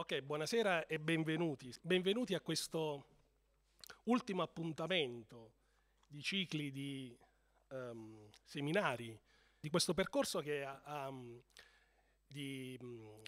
Ok, buonasera e benvenuti. Benvenuti a questo ultimo appuntamento di cicli di seminari, di questo percorso che di,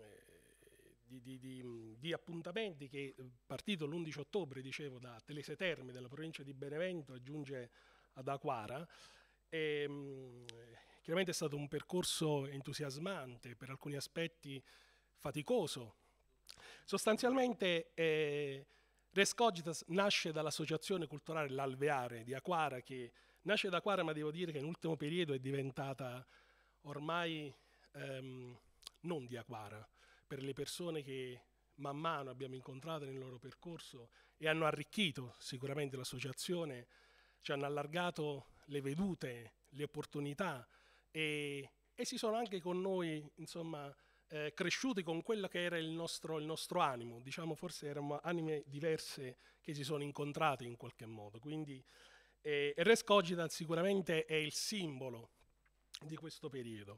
di appuntamenti che partito l'11 ottobre, dicevo, da Telese Terme della provincia di Benevento, giunge ad Aquara. E, chiaramente è stato un percorso entusiasmante, per alcuni aspetti faticoso. Sostanzialmente Res Cogitas nasce dall'associazione culturale L'Alveare di Aquara, che nasce da Aquara, ma devo dire che nell'ultimo periodo è diventata ormai non di Aquara, per le persone che man mano abbiamo incontrato nel loro percorso e hanno arricchito sicuramente l'associazione, ci hanno allargato le vedute, le opportunità e si sono anche con noi, insomma, cresciuti con quello che era il nostro animo, diciamo forse erano anime diverse che si sono incontrate in qualche modo, quindi Res Cogitans sicuramente è il simbolo di questo periodo.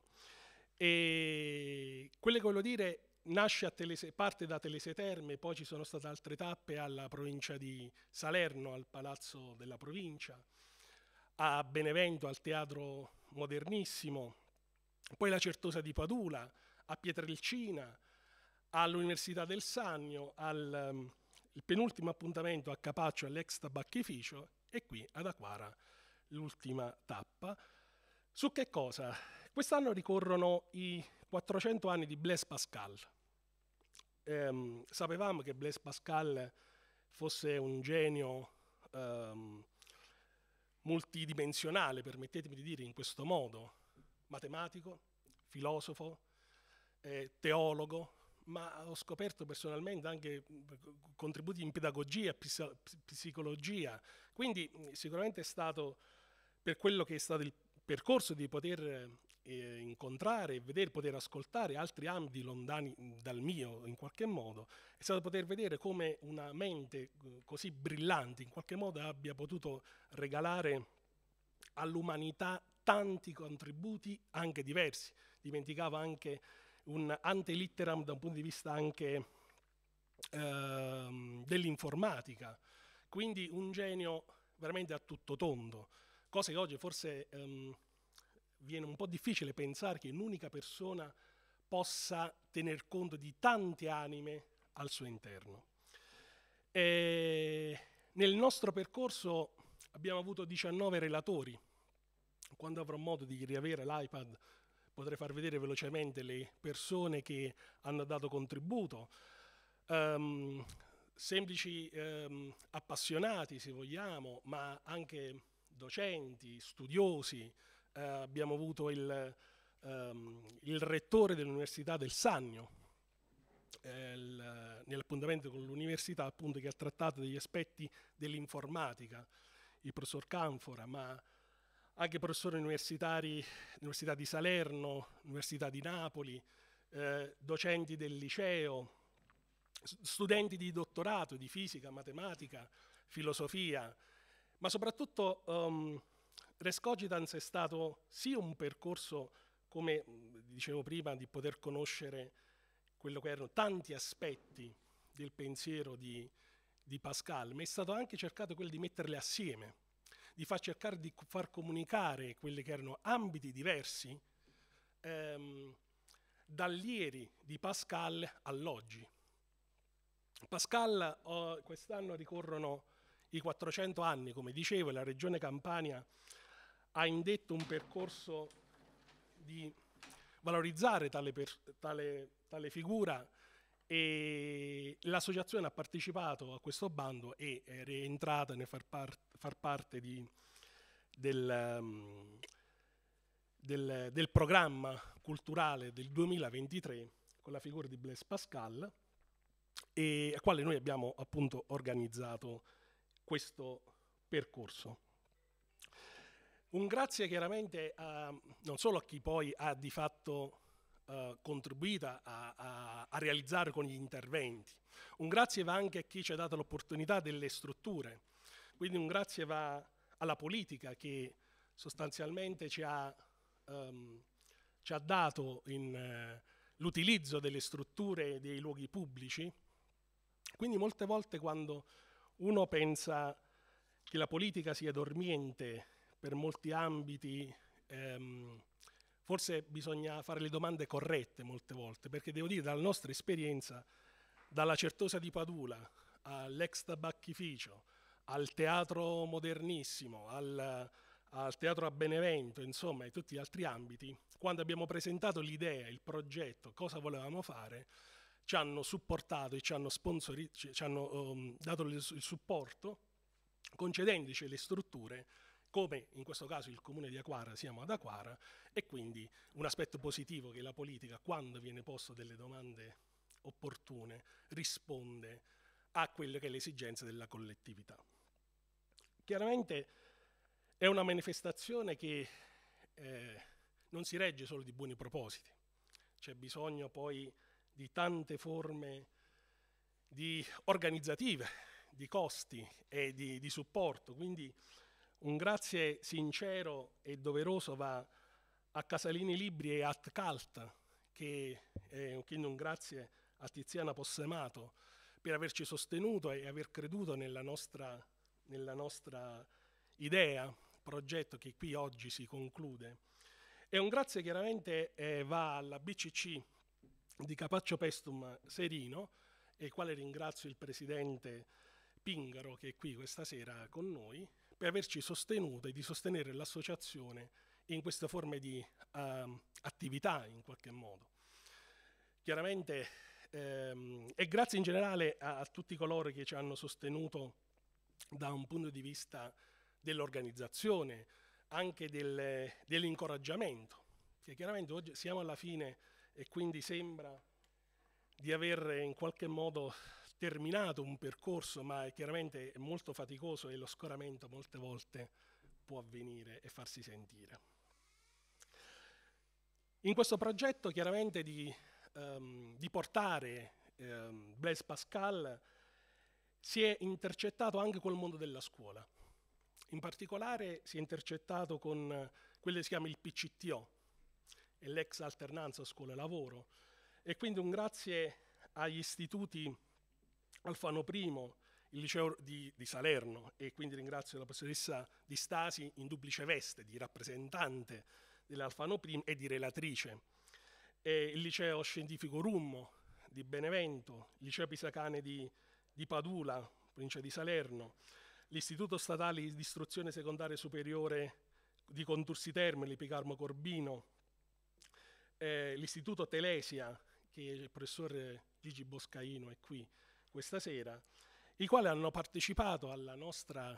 E quello che voglio dire nasce a parte da Telese Terme, poi ci sono state altre tappe alla provincia di Salerno, al Palazzo della Provincia, a Benevento, al Teatro Modernissimo, poi la Certosa di Padula, a Pietrelcina, all'Università del Sannio, il penultimo appuntamento a Capaccio all'ex tabacchificio e qui ad Aquara l'ultima tappa. Su che cosa? Quest'anno ricorrono i 400 anni di Blaise Pascal. Sapevamo che Blaise Pascal fosse un genio multidimensionale, permettetemi di dire in questo modo, matematico, filosofo, teologo, ma ho scoperto personalmente anche contributi in pedagogia, psicologia, quindi sicuramente è stato, per quello che è stato il percorso di poter incontrare, vedere, poter ascoltare altri ambiti lontani dal mio in qualche modo, è stato poter vedere come una mente così brillante in qualche modo abbia potuto regalare all'umanità tanti contributi anche diversi. Dimenticavo anche un ante litteram da un punto di vista anche dell'informatica, quindi un genio veramente a tutto tondo, cosa che oggi forse viene un po' difficile pensare che un'unica persona possa tener conto di tante anime al suo interno. E nel nostro percorso abbiamo avuto 19 relatori. Quando avrò modo di riavere l'iPad potrei far vedere velocemente le persone che hanno dato contributo, semplici appassionati se vogliamo, ma anche docenti, studiosi. Abbiamo avuto il rettore dell'Università del Sannio, nell'appuntamento con l'università, appunto, che ha trattato degli aspetti dell'informatica, il professor Canfora, ma anche professori universitari, Università di Salerno, Università di Napoli, docenti del liceo, studenti di dottorato di fisica, matematica, filosofia, ma soprattutto Res Cogitans è stato sì un percorso, come dicevo prima, di poter conoscere quello che erano tanti aspetti del pensiero di Pascal, ma è stato anche cercato quello di metterle assieme, di cercare di far comunicare quelli che erano ambiti diversi dall'ieri di Pascal all'oggi. Pascal quest'anno ricorrono i 400 anni, come dicevo, e la Regione Campania ha indetto un percorso di valorizzare tale figura e l'associazione ha partecipato a questo bando e è rientrata nel far parte del programma culturale del 2023 con la figura di Blaise Pascal, e a quale noi abbiamo appunto organizzato questo percorso. Un grazie chiaramente non solo a chi poi ha di fatto contribuito a realizzare con gli interventi, un grazie va anche a chi ci ha dato l'opportunità delle strutture, quindi un grazie va alla politica che sostanzialmente ci ha dato l'utilizzo delle strutture e dei luoghi pubblici, Quindi molte volte quando uno pensa che la politica sia dormiente per molti ambiti, forse bisogna fare le domande corrette molte volte, perché devo dire dalla nostra esperienza, dalla Certosa di Padula all'ex tabacchificio, al teatro modernissimo, al teatro a Benevento, insomma, e tutti gli altri ambiti, quando abbiamo presentato l'idea, il progetto, cosa volevamo fare, ci hanno supportato e ci hanno dato il supporto, concedendoci le strutture, come in questo caso il comune di Aquara, siamo ad Aquara, e quindi un aspetto positivo che la politica, quando viene posto delle domande opportune, risponde a quelle che è l'esigenza della collettività. Chiaramente è una manifestazione che non si regge solo di buoni propositi, c'è bisogno poi di tante forme organizzative, di costi e di supporto, quindi un grazie sincero e doveroso va a Casalini Libri e a Tcalt, quindi un grazie a Tiziana Possemato per averci sostenuto e aver creduto nella nostra idea, progetto che qui oggi si conclude. E un grazie chiaramente va alla BCC di Capaccio Pestum Serino, e il quale ringrazio il presidente Pingaro che è qui questa sera con noi, per averci sostenuto e di sostenere l'associazione in queste forme di attività in qualche modo. Chiaramente e grazie in generale a tutti coloro che ci hanno sostenuto da un punto di vista dell'organizzazione, anche dell'incoraggiamento, che chiaramente oggi siamo alla fine e quindi sembra di aver in qualche modo terminato un percorso, ma chiaramente è molto faticoso e lo scoramento molte volte può avvenire e farsi sentire. In questo progetto chiaramente di portare Blaise Pascal si è intercettato anche col mondo della scuola. In particolare si è intercettato con quello che si chiama il PCTO, e l'ex alternanza scuola-lavoro, e quindi un grazie agli istituti Alfano I, il liceo di Salerno, e quindi ringrazio la professoressa Di Stasi in duplice veste di rappresentante dell'Alfano I e di relatrice, e il liceo scientifico Rummo di Benevento, il liceo Pisacane di Padula, provincia di Salerno, l'istituto statale di istruzione secondaria superiore di Contursi Termini, Picarmo Corbino, l'istituto Telesia, che il professor Gigi Boscaino è qui questa sera, i quali hanno partecipato alla nostra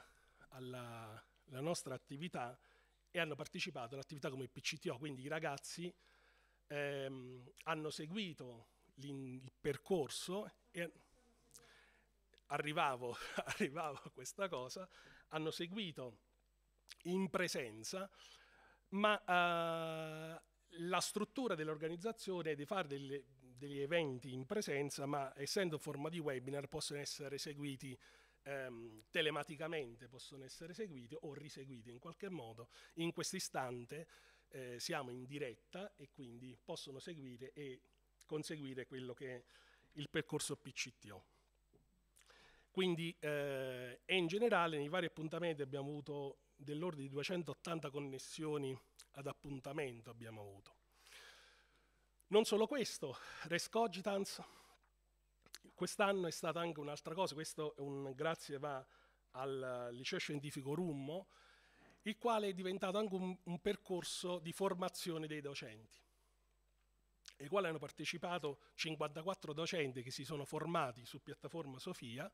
attività e hanno partecipato all'attività come PCTO, quindi i ragazzi hanno seguito il percorso e arrivavo a questa cosa, hanno seguito in presenza, ma la struttura dell'organizzazione è di fare degli eventi in presenza, ma essendo forma di webinar possono essere seguiti telematicamente, possono essere seguiti o riseguiti in qualche modo. In questo istante siamo in diretta e quindi possono seguire e conseguire quello che è il percorso PCTO. Quindi e in generale nei vari appuntamenti abbiamo avuto dell'ordine di 280 connessioni ad appuntamento abbiamo avuto. Non solo questo, Res Cogitans, quest'anno è stata anche un'altra cosa, questo è un grazie va al liceo scientifico Rummo, il quale è diventato anche un percorso di formazione dei docenti, ai quali hanno partecipato 54 docenti che si sono formati su piattaforma Sofia,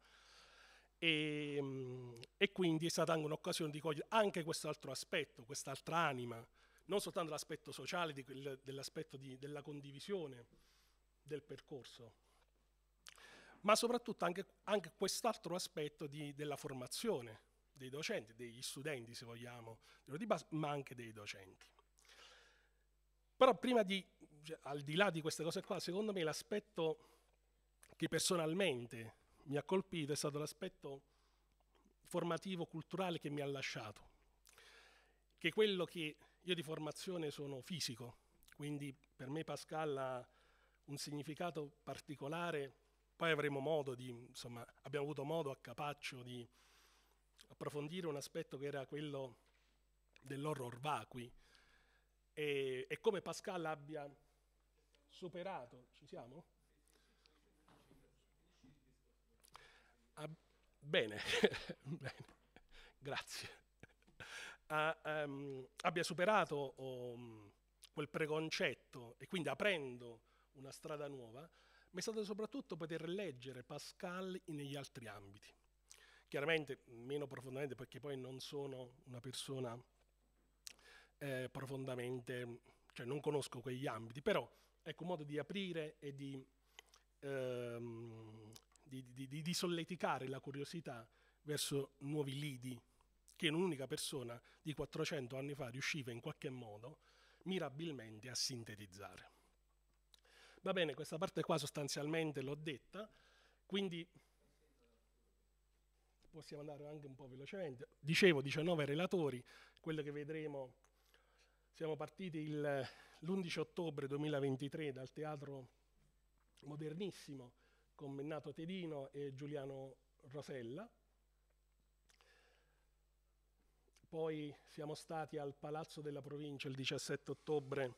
e quindi è stata anche un'occasione di cogliere anche quest'altro aspetto, quest'altra anima, non soltanto l'aspetto sociale, dell'aspetto della condivisione del percorso, ma soprattutto anche quest'altro aspetto della formazione dei docenti, degli studenti se vogliamo, ma anche dei docenti. Però al di là di queste cose qua, secondo me l'aspetto che personalmente mi ha colpito è stato l'aspetto formativo, culturale che mi ha lasciato, che è quello che io di formazione sono fisico, quindi per me Pascal ha un significato particolare, Poi avremo modo di, insomma, abbiamo avuto modo a Capaccio di approfondire un aspetto che era quello dell'horror vacui e come Pascal abbia superato, ci siamo? Ah, bene, bene, grazie. Abbia superato quel preconcetto e quindi aprendo una strada nuova, ma è stato soprattutto poter leggere Pascal negli altri ambiti. Chiaramente meno profondamente perché poi non sono una persona profondamente, cioè non conosco quegli ambiti, però ecco un modo di aprire e di solleticare la curiosità verso nuovi lidi che un'unica persona di 400 anni fa riusciva in qualche modo mirabilmente a sintetizzare. Va bene, questa parte qua sostanzialmente l'ho detta, quindi possiamo andare anche un po' velocemente. Dicevo 19 relatori, quello che vedremo, siamo partiti l'11 ottobre 2023 dal Teatro Modernissimo con Mennato Tedino e Giuliano Rosella. Poi siamo stati al Palazzo della Provincia il 17 ottobre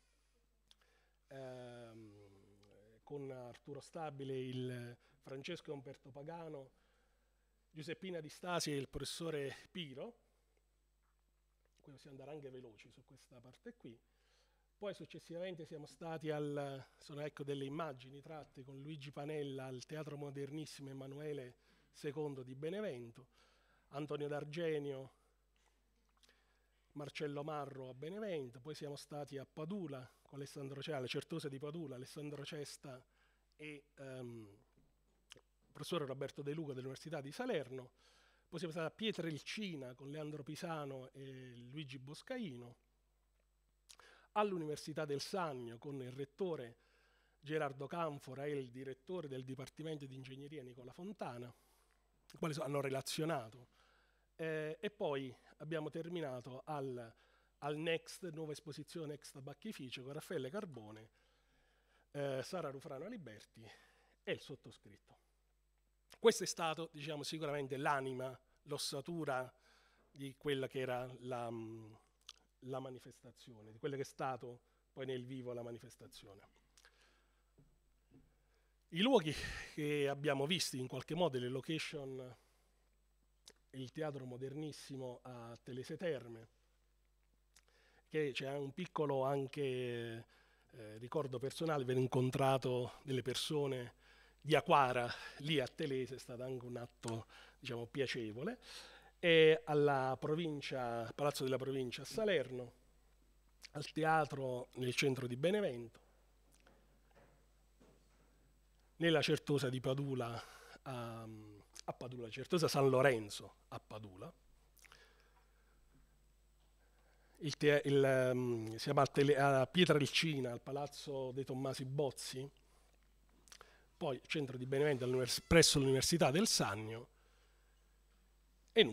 con Arturo Stabile, il Francesco Umberto Pagano, Giuseppina Di Stasi e il professore Piro. Qui possiamo andare anche veloci su questa parte qui. Poi successivamente siamo stati sono ecco delle immagini tratte con Luigi Panella al Teatro Modernissimo Emanuele II di Benevento, Antonio D'Argenio, Marcello Marro a Benevento, poi siamo stati a Padula con Alessandro Cesta, alle Certose di Padula, Alessandro Cesta e il professore Roberto De Luca dell'Università di Salerno, poi siamo stati a Pietrelcina con Leandro Pisano e Luigi Boscaino, all'Università del Sannio con il rettore Gerardo Canfora e il direttore del Dipartimento di Ingegneria Nicola Fontana, i quali hanno relazionato. E poi abbiamo terminato al Next, nuova esposizione ex tabacchificio con Raffaele Carbone, Sara Rufrano Aliberti e il sottoscritto. Questo è stato, diciamo, sicuramente l'anima, l'ossatura di quella che era la manifestazione, di quello che è stato poi nel vivo la manifestazione. I luoghi che abbiamo visto in qualche modo, le location, il Teatro Modernissimo a Telese Terme, che c'è un piccolo anche ricordo personale, aver incontrato delle persone di Aquara lì a Telese è stato anche un atto, diciamo, piacevole, e alla provincia, Palazzo della Provincia a Salerno, al teatro nel centro di Benevento, nella Certosa di Padula a Padula, Certosa San Lorenzo a Padula. Siamo a Pietrelcina, al Palazzo dei Tommasi Bozzi, poi centro di Benevento presso l'Università del Sannio e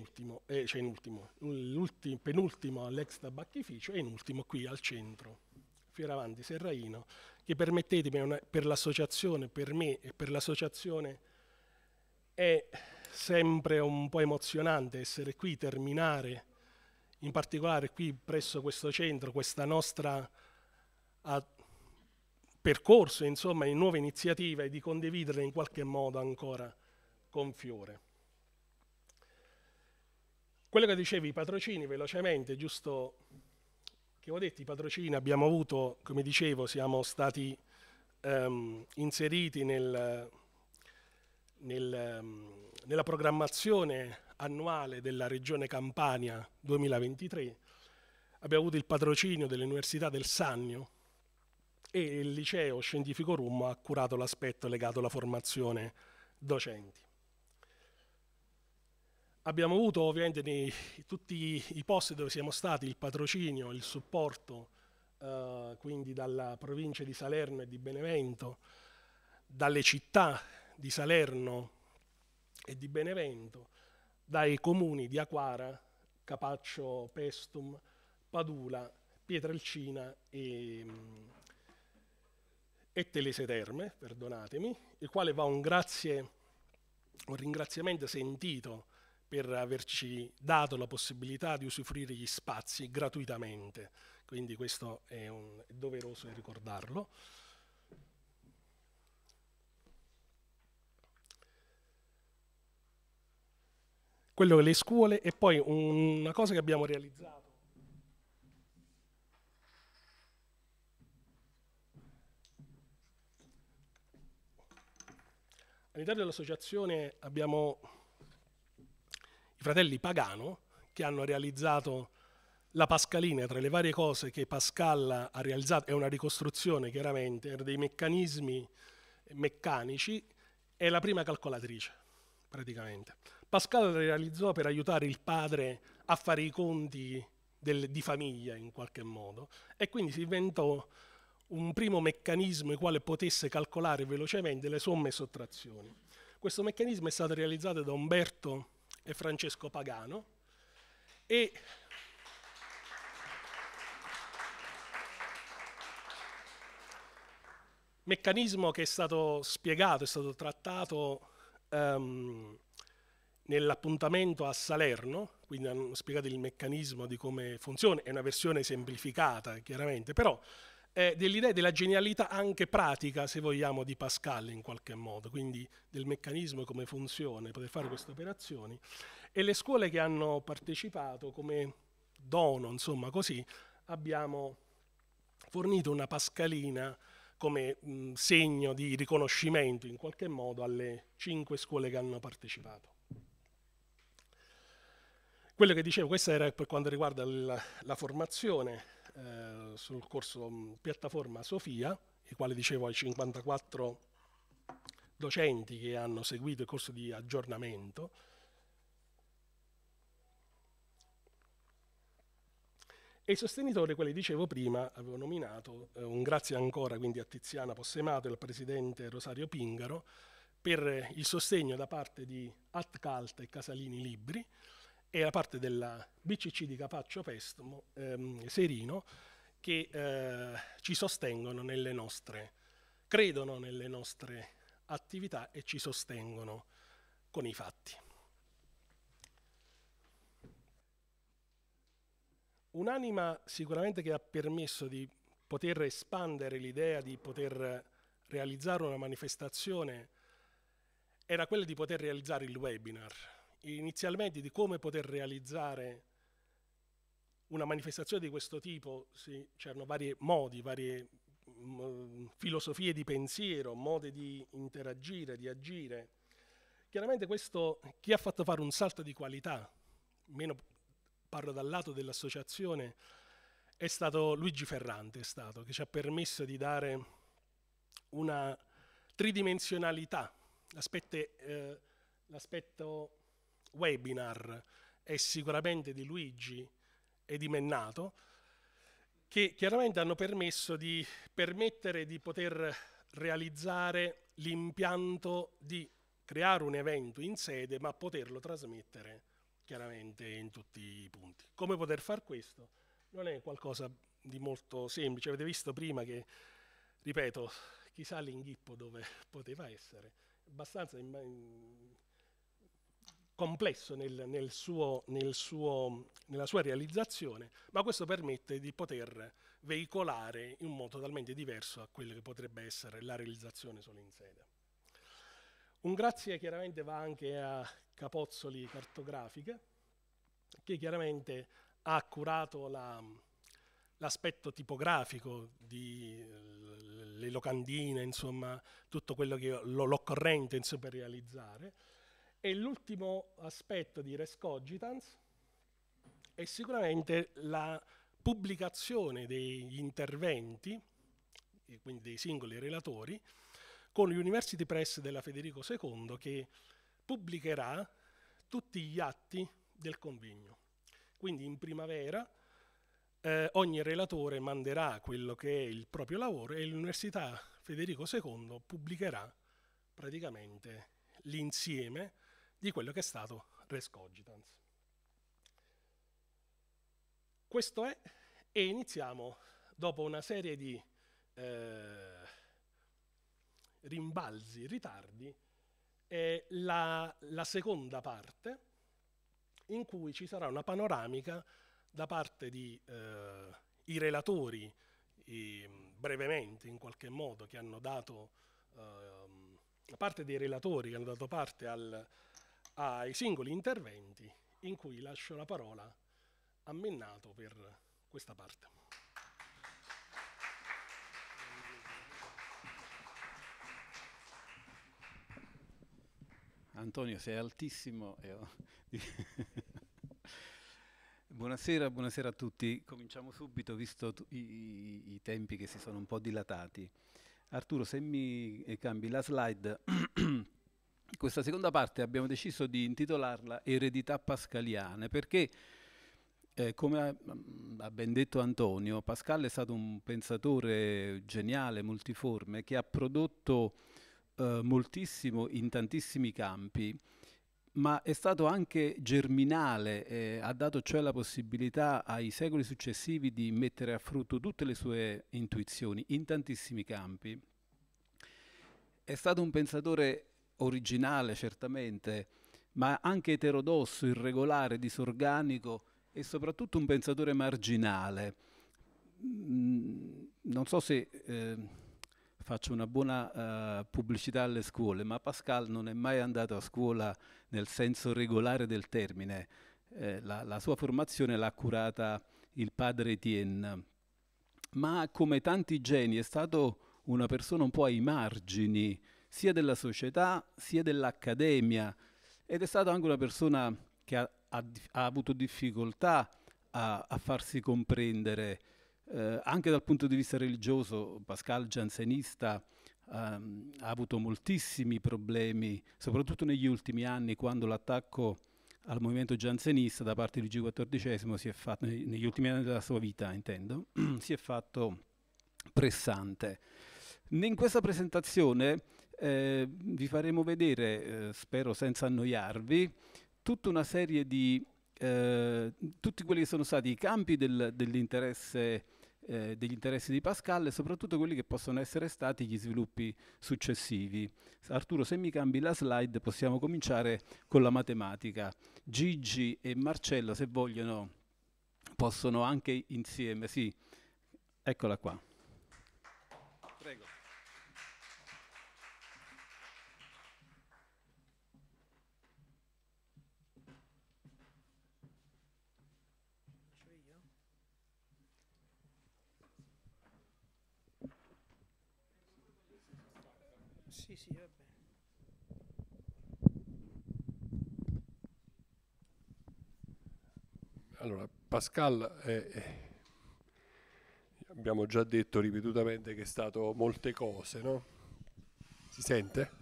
penultimo all'ex tabacchificio e in ultimo qui al centro, Fioravanti Serraino, che permettetemi, per l'associazione, per me e per l'associazione è sempre un po' emozionante essere qui, terminare, in particolare qui presso questo centro, questa nostra percorso, insomma, in nuove iniziative e di condividerle in qualche modo ancora con Fiore. Quello che dicevi, i patrocini, velocemente, giusto che ho detto, i patrocini abbiamo avuto, come dicevo, siamo stati inseriti nella programmazione annuale della Regione Campania 2023, abbiamo avuto il patrocinio dell'Università del Sannio e il Liceo Scientifico Rum ha curato l'aspetto legato alla formazione docenti. Abbiamo avuto ovviamente tutti i posti dove siamo stati il patrocinio, il supporto, quindi dalla provincia di Salerno e di Benevento, dalle città di Salerno e di Benevento, dai comuni di Aquara, Capaccio, Pestum, Padula, Pietrelcina e e Telese Terme, perdonatemi, il quale va un ringraziamento sentito per averci dato la possibilità di usufruire gli spazi gratuitamente, quindi questo è doveroso ricordarlo. Quello che le scuole e poi una cosa che abbiamo realizzato. All'interno dell'associazione abbiamo i fratelli Pagano che hanno realizzato la Pascalina. Tra le varie cose che Pascal ha realizzato è una ricostruzione, chiaramente, dei meccanismi meccanici, è la prima calcolatrice, praticamente. Pascal la realizzò per aiutare il padre a fare i conti di famiglia, in qualche modo, e quindi si inventò un primo meccanismo il quale potesse calcolare velocemente le somme e sottrazioni. Questo meccanismo è stato realizzato da Umberto e Francesco Pagano e meccanismo che è stato spiegato, è stato trattato nell'appuntamento a Salerno, quindi hanno spiegato il meccanismo di come funziona, è una versione semplificata chiaramente, però dell'idea della genialità anche pratica, se vogliamo, di Pascal in qualche modo, quindi del meccanismo, come funziona, poter fare queste operazioni. E le scuole che hanno partecipato come dono, insomma così, abbiamo fornito una Pascalina come segno di riconoscimento in qualche modo alle 5 scuole che hanno partecipato. Quello che dicevo, questa era per quanto riguarda la formazione sul corso piattaforma Sofia, il quale dicevo ai 54 docenti che hanno seguito il corso di aggiornamento. E i sostenitori, quelli dicevo prima, avevo nominato, un grazie ancora quindi a Tiziana Possemato e al presidente Rosario Pingaro per il sostegno da parte di Atcalt e Casalini Libri e da parte della BCC di Capaccio Pestmo, Serino, che ci sostengono nelle nostre, credono nelle nostre attività e ci sostengono con i fatti. Un'anima sicuramente che ha permesso di poter espandere l'idea di poter realizzare una manifestazione era quella di poter realizzare il webinar. Inizialmente di come poter realizzare una manifestazione di questo tipo, sì, c'erano vari modi, varie filosofie di pensiero, modi di interagire, di agire. Chiaramente questo, chi ha fatto fare un salto di qualità, meno parlo dal lato dell'associazione, è stato Luigi Ferrante, che ci ha permesso di dare una tridimensionalità. L'aspetto webinar è sicuramente di Luigi e di Mennato, che chiaramente hanno permesso di permettere di poter realizzare l'impianto di creare un evento in sede, ma poterlo trasmettere chiaramente in tutti i punti. Come poter far questo? Non è qualcosa di molto semplice. Avete visto prima che, ripeto, chissà l'inghippo dove poteva essere, abbastanza complesso nella sua realizzazione, ma questo permette di poter veicolare in un modo totalmente diverso a quello che potrebbe essere la realizzazione solo in sede. Un grazie chiaramente va anche a Capozzoli Cartografiche, che chiaramente ha curato l'aspetto tipografico le locandine, insomma, tutto quello che l'occorrente per realizzare. E l'ultimo aspetto di Res Cogitans è sicuramente la pubblicazione degli interventi, quindi dei singoli relatori, con l'University Press della Federico II, che pubblicherà tutti gli atti del convegno. Quindi in primavera ogni relatore manderà quello che è il proprio lavoro e l'Università Federico II pubblicherà praticamente l'insieme di quello che è stato Res Cogitans. Questo è, e iniziamo dopo una serie di rimbalzi, ritardi, è la seconda parte in cui ci sarà una panoramica da parte di i relatori, brevemente in qualche modo, che hanno dato da parte dei relatori che hanno dato parte ai singoli interventi, in cui lascio la parola a Mennato per questa parte. Antonio, sei altissimo. Buonasera, buonasera a tutti. Cominciamo subito, visto i tempi che si sono un po' dilatati. Arturo, se mi cambi la slide, questa seconda parte abbiamo deciso di intitolarla Eredità pascaliane, perché come ha ben detto Antonio, Pascal è stato un pensatore geniale, multiforme, che ha prodotto moltissimo in tantissimi campi, ma è stato anche germinale, ha dato cioè la possibilità ai secoli successivi di mettere a frutto tutte le sue intuizioni in tantissimi campi. È stato un pensatore originale, certamente, ma anche eterodosso, irregolare, disorganico e soprattutto un pensatore marginale. Non so se faccio una buona pubblicità alle scuole, ma Pascal non è mai andato a scuola nel senso regolare del termine. La sua formazione l'ha curata il padre Etienne, ma come tanti geni è stato una persona un po' ai margini sia della società sia dell'accademia, ed è stata anche una persona che ha avuto difficoltà a farsi comprendere. Anche dal punto di vista religioso, Pascal jansenista ha avuto moltissimi problemi, soprattutto negli ultimi anni, quando l'attacco al movimento jansenista da parte di Luigi XIV si è fatto, negli ultimi anni della sua vita intendo, si è fatto pressante. In questa presentazione vi faremo vedere, spero senza annoiarvi, tutta una serie di tutti quelli che sono stati i campi dell'interesse degli interessi di Pascal e soprattutto quelli che possono essere stati gli sviluppi successivi. Arturo, se mi cambi la slide possiamo cominciare con la matematica. Gigi e Marcello, se vogliono, possono anche insieme, sì, eccola qua. Prego. Sì, sì, va bene. Allora, Pascal abbiamo già detto ripetutamente che è stato molte cose, no? Si sente?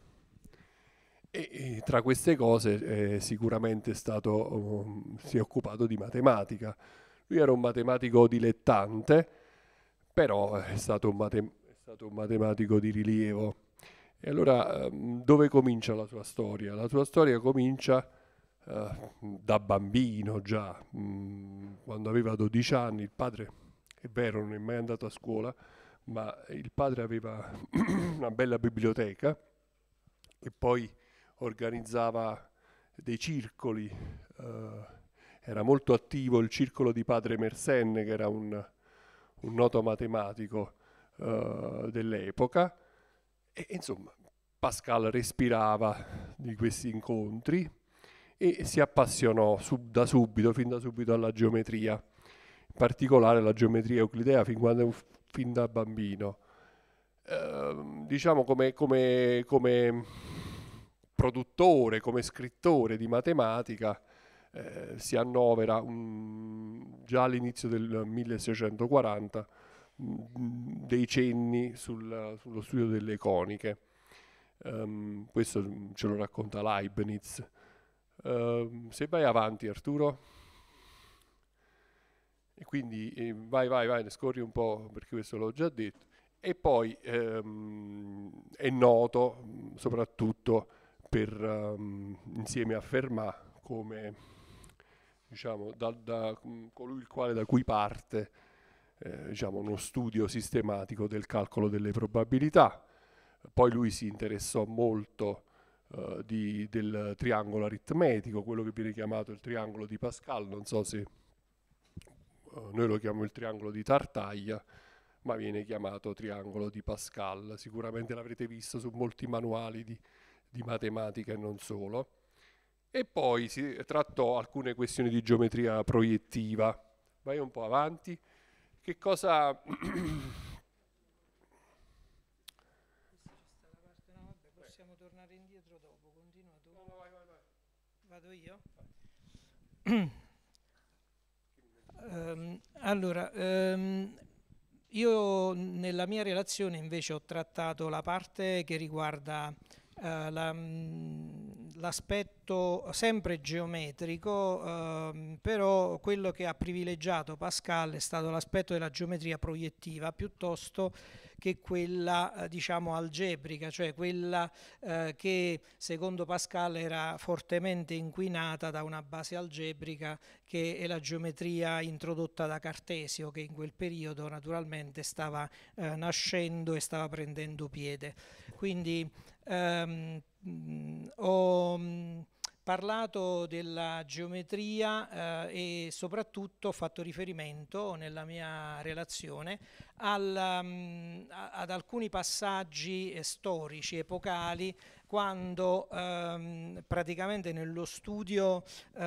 E tra queste cose sicuramente è stato, si è occupato di matematica. Lui era un matematico dilettante, però è stato un matematico di rilievo. E allora dove comincia la sua storia? La sua storia comincia da bambino già, quando aveva 12 anni. Il padre, è vero, non è mai andato a scuola, ma il padre aveva una bella biblioteca e poi organizzava dei circoli. Era molto attivo il circolo di padre Mersenne, che era un noto matematico dell'epoca, e insomma Pascal respirava di questi incontri e si appassionò fin da subito alla geometria, in particolare la geometria euclidea fin da bambino. Diciamo come produttore, come scrittore di matematica, si annovera già all'inizio del 1640 dei cenni sullo studio delle coniche. Questo ce lo racconta Leibniz. Se vai avanti, Arturo, e quindi vai, ne scorri un po', perché questo l'ho già detto. E poi è noto soprattutto per insieme a Fermat come, diciamo, da colui da cui parte diciamo, uno studio sistematico del calcolo delle probabilità. Poi lui si interessò molto del triangolo aritmetico, quello che viene chiamato il triangolo di Pascal. Non so se noi lo chiamiamo il triangolo di Tartaglia, ma viene chiamato triangolo di Pascal. Sicuramente l'avrete visto su molti manuali di matematica e non solo. E poi si trattò alcune questioni di geometria proiettiva. Vai un po' avanti. Che cosa... Possiamo tornare indietro dopo, continua tu. No, vai. Vado io? Allora, io nella mia relazione invece ho trattato la parte che riguarda l'aspetto sempre geometrico, però quello che ha privilegiato Pascal è stato l'aspetto della geometria proiettiva piuttosto che quella diciamo algebrica, cioè quella che secondo Pascal era fortemente inquinata da una base algebrica che è la geometria introdotta da Cartesio, che in quel periodo naturalmente stava nascendo e stava prendendo piede. Quindi ho parlato della geometria e soprattutto ho fatto riferimento nella mia relazione ad alcuni passaggi storici, epocali, quando praticamente nello studio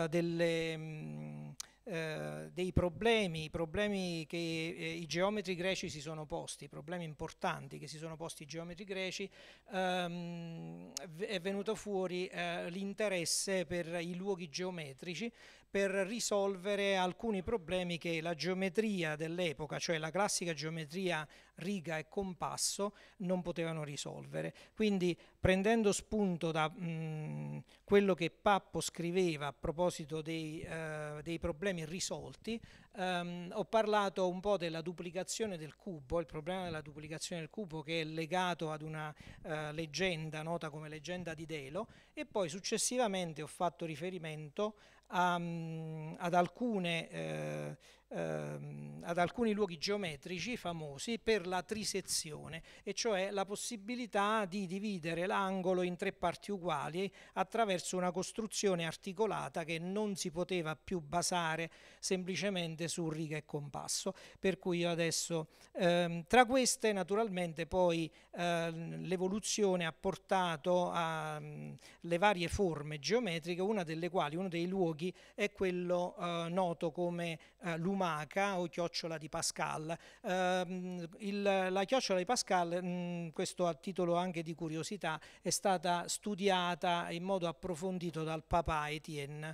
dei problemi che i geometri greci si sono posti, problemi importanti che si sono posti i geometri greci, è venuto fuori l'interesse per i luoghi geometrici per risolvere alcuni problemi che la geometria dell'epoca, cioè la classica geometria riga e compasso, non potevano risolvere. Quindi prendendo spunto da quello che Pappo scriveva a proposito dei problemi irrisolti, ho parlato un po' della duplicazione del cubo, il problema della duplicazione del cubo che è legato ad una leggenda nota come leggenda di Delo, e poi successivamente ho fatto riferimento ad alcuni luoghi geometrici famosi per la trisezione, e cioè la possibilità di dividere l'angolo in tre parti uguali attraverso una costruzione articolata che non si poteva più basare semplicemente su riga e compasso. Per cui io adesso tra queste naturalmente poi l'evoluzione ha portato alle varie forme geometriche, una delle quali, uno dei luoghi è quello noto come lumaca o chiocciola di Pascal. La chiocciola di Pascal, questo a titolo anche di curiosità, è stata studiata in modo approfondito dal Papa Etienne.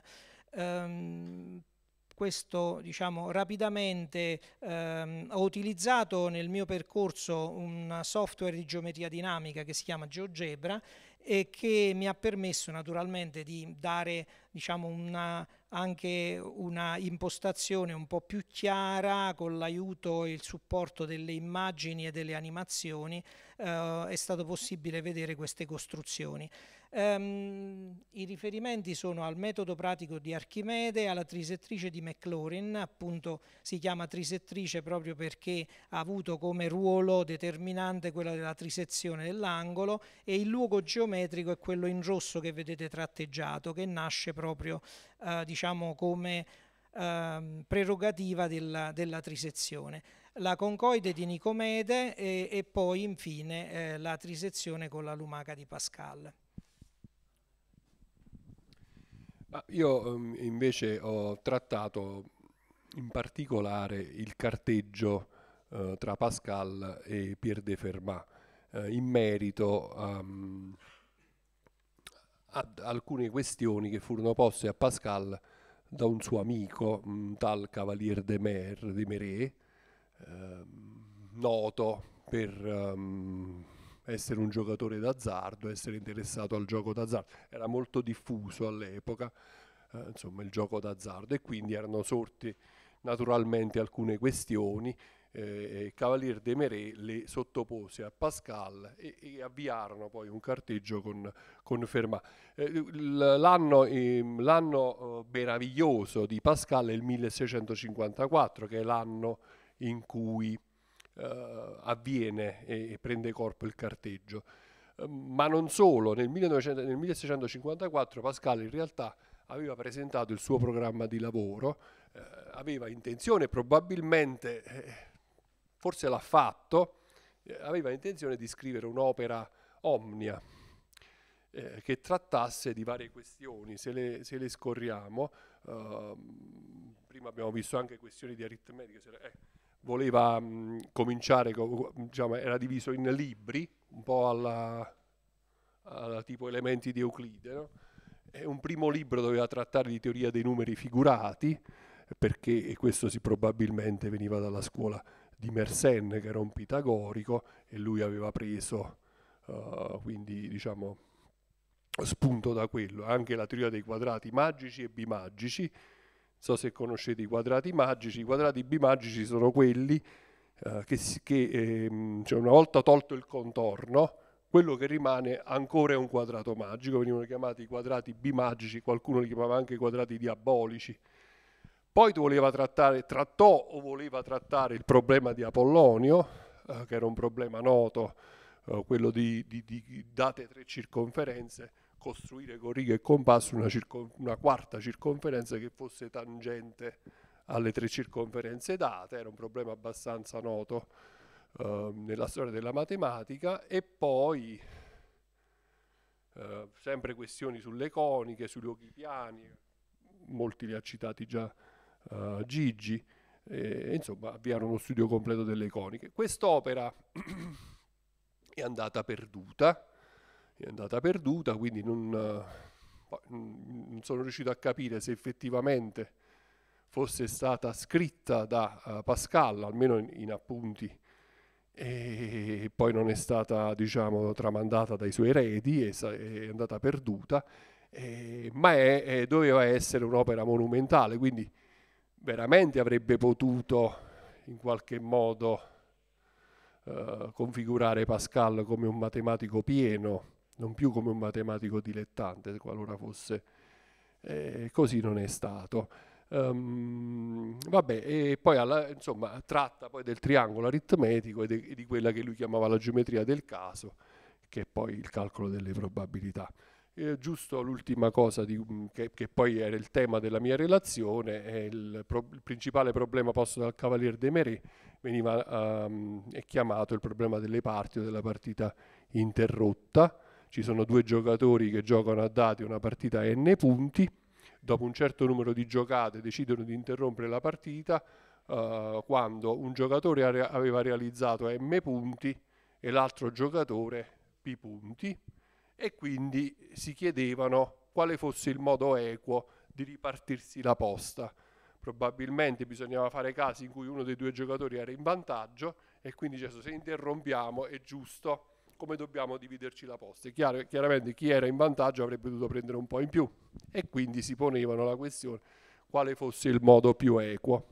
Questo diciamo rapidamente. Ho utilizzato nel mio percorso un software di geometria dinamica che si chiama GeoGebra e che mi ha permesso naturalmente di dare diciamo anche una impostazione un po' più chiara con l'aiuto e il supporto delle immagini e delle animazioni. È stato possibile vedere queste costruzioni. I riferimenti sono al metodo pratico di Archimede, alla trisettrice di Maclaurin, appunto si chiama trisettrice proprio perché ha avuto come ruolo determinante quella della trisezione dell'angolo, e il luogo geometrico è quello in rosso che vedete tratteggiato, che nasce proprio diciamo come prerogativa della trisezione. La concoide di Nicomede e poi infine la trisezione con la lumaca di Pascal. Io invece ho trattato in particolare il carteggio tra Pascal e Pierre de Fermat in merito ad alcune questioni che furono poste a Pascal da un suo amico, un tal Cavalier de Meret, noto per essere un giocatore d'azzardo, essere interessato al gioco d'azzardo. Era molto diffuso all'epoca, insomma, il gioco d'azzardo, e quindi erano sorte naturalmente alcune questioni. Cavalier de Meret le sottopose a Pascal e avviarono poi un carteggio con Fermat. L'anno meraviglioso di Pascal è il 1654, che è l'anno in cui avviene e prende corpo il carteggio. Ma non solo, nel 1654 Pascal in realtà aveva presentato il suo programma di lavoro, aveva intenzione, probabilmente, forse l'ha fatto, aveva intenzione di scrivere un'opera omnia che trattasse di varie questioni. Se le scorriamo, prima abbiamo visto anche questioni di aritmetica, voleva cominciare, diciamo, era diviso in libri, un po' alla tipo Elementi di Euclide, no? E un primo libro doveva trattare di teoria dei numeri figurati, perché questo probabilmente veniva dalla scuola di Mersenne, che era un pitagorico, e lui aveva preso quindi, diciamo, spunto da quello. Anche la teoria dei quadrati magici e bimagici. Non so se conoscete i quadrati magici. I quadrati bimagici sono quelli cioè una volta tolto il contorno, quello che rimane ancora è un quadrato magico. Venivano chiamati quadrati bimagici, qualcuno li chiamava anche quadrati diabolici. Poi voleva trattare il problema di Apollonio, che era un problema noto, quello di date 3 circonferenze, costruire con righe e compasso una quarta circonferenza che fosse tangente alle 3 circonferenze date. Era un problema abbastanza noto nella storia della matematica. E poi sempre questioni sulle coniche, sui luoghi piani, molti li ha citati già Gigi, insomma avviarono uno studio completo delle coniche. Quest'opera è andata perduta, quindi non sono riuscito a capire se effettivamente fosse stata scritta da Pascal, almeno in appunti, e poi non è stata, diciamo, tramandata dai suoi eredi, è andata perduta, ma doveva essere un'opera monumentale, quindi veramente avrebbe potuto in qualche modo configurare Pascal come un matematico pieno, non più come un matematico dilettante, qualora fosse. Così non è stato. Vabbè, e poi insomma tratta poi del triangolo aritmetico e di quella che lui chiamava la geometria del caso, che è poi il calcolo delle probabilità. Giusto l'ultima cosa che poi era il tema della mia relazione, è il principale problema posto dal Cavalier Desmarets è chiamato il problema delle parti o della partita interrotta. Ci sono 2 giocatori che giocano a dati una partita a n punti, dopo un certo numero di giocate decidono di interrompere la partita quando un giocatore aveva realizzato m punti e l'altro giocatore p punti, e quindi si chiedevano quale fosse il modo equo di ripartirsi la posta. Probabilmente bisognava fare casi in cui uno dei 2 giocatori era in vantaggio, e quindi se interrompiamo è giusto, come dobbiamo dividerci la posta. Chiaramente chi era in vantaggio avrebbe dovuto prendere un po' in più, e quindi si ponevano la questione quale fosse il modo più equo.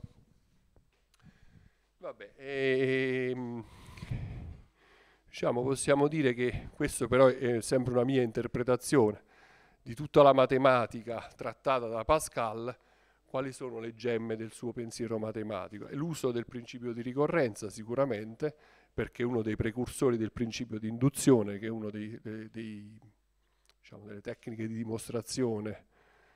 Vabbè, diciamo, possiamo dire che questo però è sempre una mia interpretazione di tutta la matematica trattata da Pascal. Quali sono le gemme del suo pensiero matematico? È l'uso del principio di ricorrenza, sicuramente, perché è uno dei precursori del principio di induzione, che è uno delle tecniche di dimostrazione.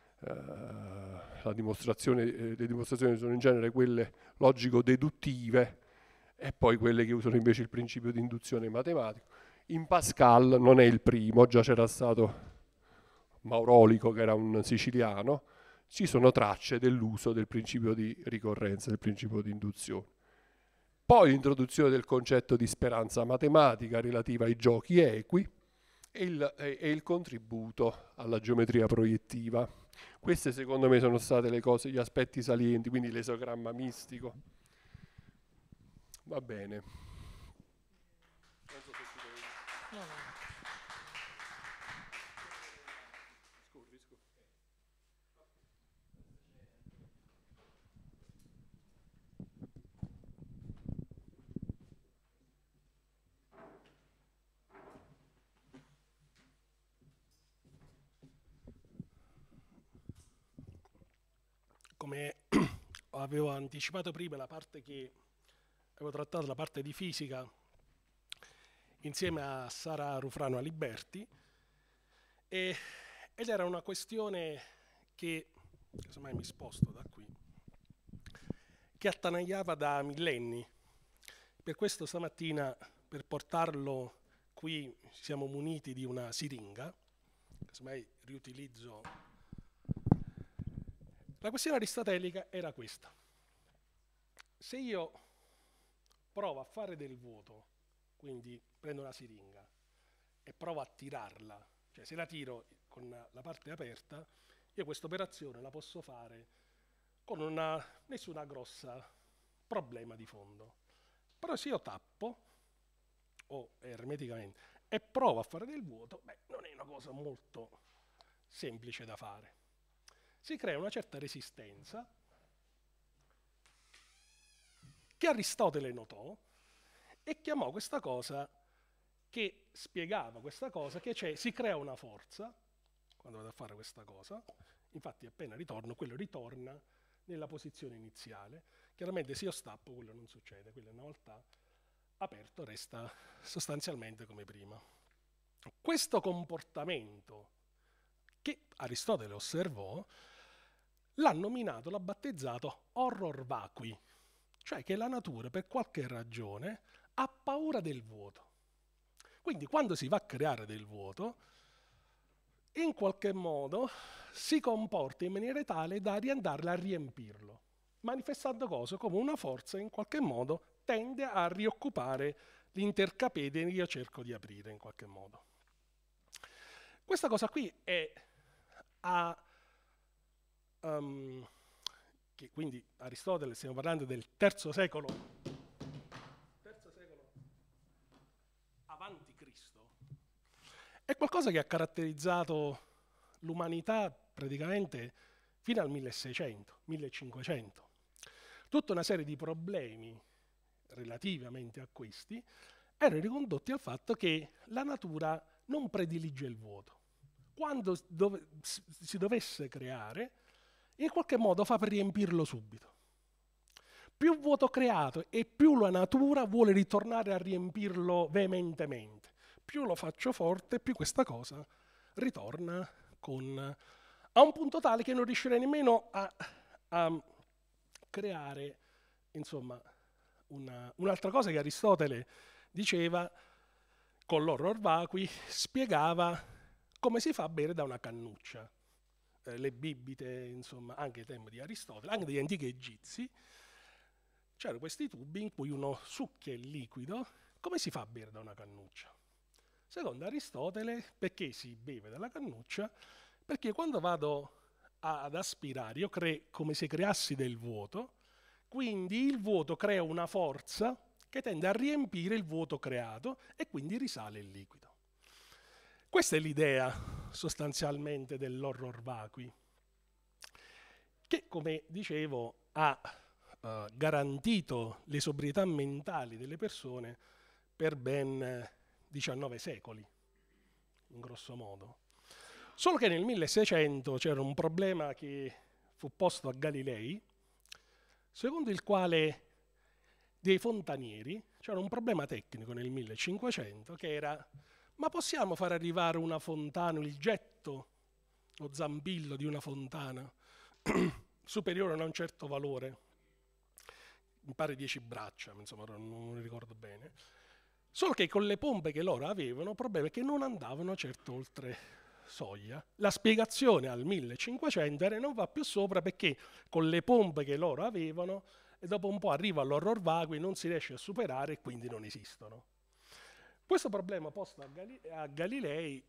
Le dimostrazioni sono in genere quelle logico-deduttive, e poi quelle che usano invece il principio di induzione matematico. In Pascal non è il primo, già c'era stato Maurolico, che era un siciliano. Ci sono tracce dell'uso del principio di ricorrenza, del principio di induzione. Poi l'introduzione del concetto di speranza matematica relativa ai giochi equi e il contributo alla geometria proiettiva. Queste secondo me sono state le cose, gli aspetti salienti, quindi l'esogramma mistico. Va bene. Non so se tu devi... No. Come avevo anticipato prima, la parte che avevo trattato, la parte di fisica, insieme a Sara Rufrano Aliberti, ed era una questione che, casomai mi sposto da qui, che attanagliava da millenni. Per questo stamattina, per portarlo qui, ci siamo muniti di una siringa, casomai riutilizzo. La questione aristotelica era questa: se io provo a fare del vuoto, quindi prendo una siringa e provo a tirarla, cioè se la tiro con la parte aperta, io questa operazione la posso fare con nessuna grossa problema di fondo. Però se io tappo, o ermeticamente, e provo a fare del vuoto, non è una cosa molto semplice da fare. Si crea una certa resistenza che Aristotele notò e chiamò questa cosa, che spiegava questa cosa, che si crea una forza quando vado a fare questa cosa. Infatti appena ritorno, quello ritorna nella posizione iniziale. Chiaramente se io stappo quello non succede, quello una volta aperto resta sostanzialmente come prima. Questo comportamento che Aristotele osservò l'ha battezzato horror vacui, cioè che la natura per qualche ragione ha paura del vuoto. Quindi quando si va a creare del vuoto, in qualche modo si comporta in maniera tale da riandarla a riempirlo, manifestando cosa? Come una forza in qualche modo tende a rioccupare l'intercapede che io cerco di aprire in qualche modo. Questa cosa qui è che quindi Aristotele, stiamo parlando del III secolo avanti Cristo, è qualcosa che ha caratterizzato l'umanità praticamente fino al 1600, 1500. Tutta una serie di problemi relativamente a questi erano ricondotti al fatto che la natura non predilige il vuoto. Quando si dovesse creare, in qualche modo fa per riempirlo subito. Più vuoto creato e più la natura vuole ritornare a riempirlo veementemente. Più lo faccio forte, più questa cosa ritorna a un punto tale che non riuscirei nemmeno a creare, insomma, un'altra cosa che Aristotele diceva con l'horror vacui, spiegava come si fa a bere da una cannuccia. Le bibite, insomma, anche ai tempi di Aristotele, anche degli antichi egizi, c'erano questi tubi in cui uno succhia il liquido. Come si fa a bere da una cannuccia? Secondo Aristotele, perché si beve dalla cannuccia? Perché quando vado ad aspirare, io come se creassi del vuoto, quindi il vuoto crea una forza che tende a riempire il vuoto creato e quindi risale il liquido. Questa è l'idea sostanzialmente dell'horror vacui, che, come dicevo, ha garantito le sobrietà mentali delle persone per ben 19 secoli, in grosso modo. Solo che nel 1600 c'era un problema che fu posto a Galilei, secondo il quale dei fontanieri, c'era un problema tecnico nel 1500 che era: ma possiamo far arrivare una fontana, il getto, lo zampillo di una fontana superiore a un certo valore, mi pare 10 braccia, insomma non ricordo bene, solo che con le pompe che loro avevano il problema è che non andavano certo oltre soglia. La spiegazione al 1500 era: non va più sopra perché con le pompe che loro avevano e dopo un po' arriva all'horror vacui, non si riesce a superare e quindi non esistono. Questo problema posto a Galilei,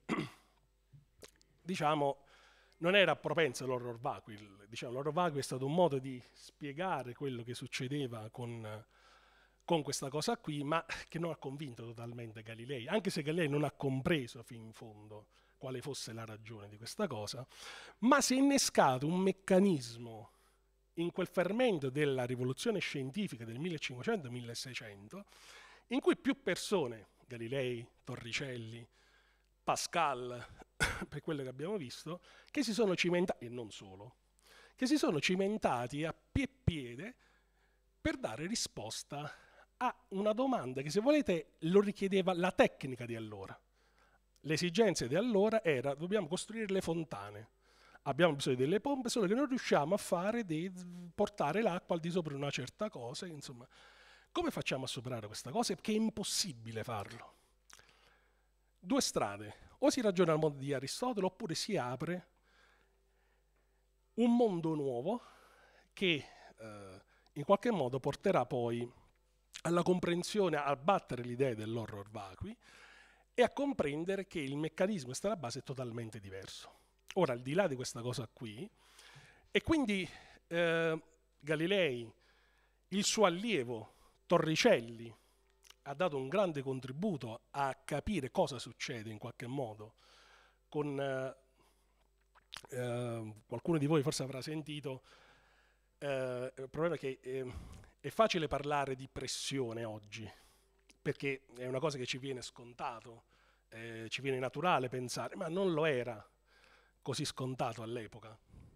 diciamo, non era propenso all'horror vacui. Diciamo, l'horror vacui è stato un modo di spiegare quello che succedeva con questa cosa qui, ma che non ha convinto totalmente Galilei, anche se Galilei non ha compreso fino in fondo quale fosse la ragione di questa cosa, ma si è innescato un meccanismo in quel fermento della rivoluzione scientifica del 1500-1600, in cui più persone, Galilei, Torricelli, Pascal, per quello che abbiamo visto, che si sono cimentati, e non solo, che si sono cimentati a piede per dare risposta a una domanda che, se volete, lo richiedeva la tecnica di allora. Le esigenze di allora era: dobbiamo costruire le fontane, abbiamo bisogno delle pompe, solo che non riusciamo a portare l'acqua al di sopra di una certa cosa, insomma. Come facciamo a superare questa cosa? Perché è impossibile farlo. Due strade: o si ragiona al modo di Aristotele, oppure si apre un mondo nuovo che in qualche modo porterà poi alla comprensione, a battere l'idea dell'horror vacui e a comprendere che il meccanismo che sta alla base è totalmente diverso. Ora, al di là di questa cosa qui, e quindi Galilei, il suo allievo Torricelli, ha dato un grande contributo a capire cosa succede in qualche modo. Con qualcuno di voi forse avrà sentito, il problema è che è facile parlare di pressione oggi, perché è una cosa che ci viene scontato, ci viene naturale pensare, ma non lo era così scontato all'epoca.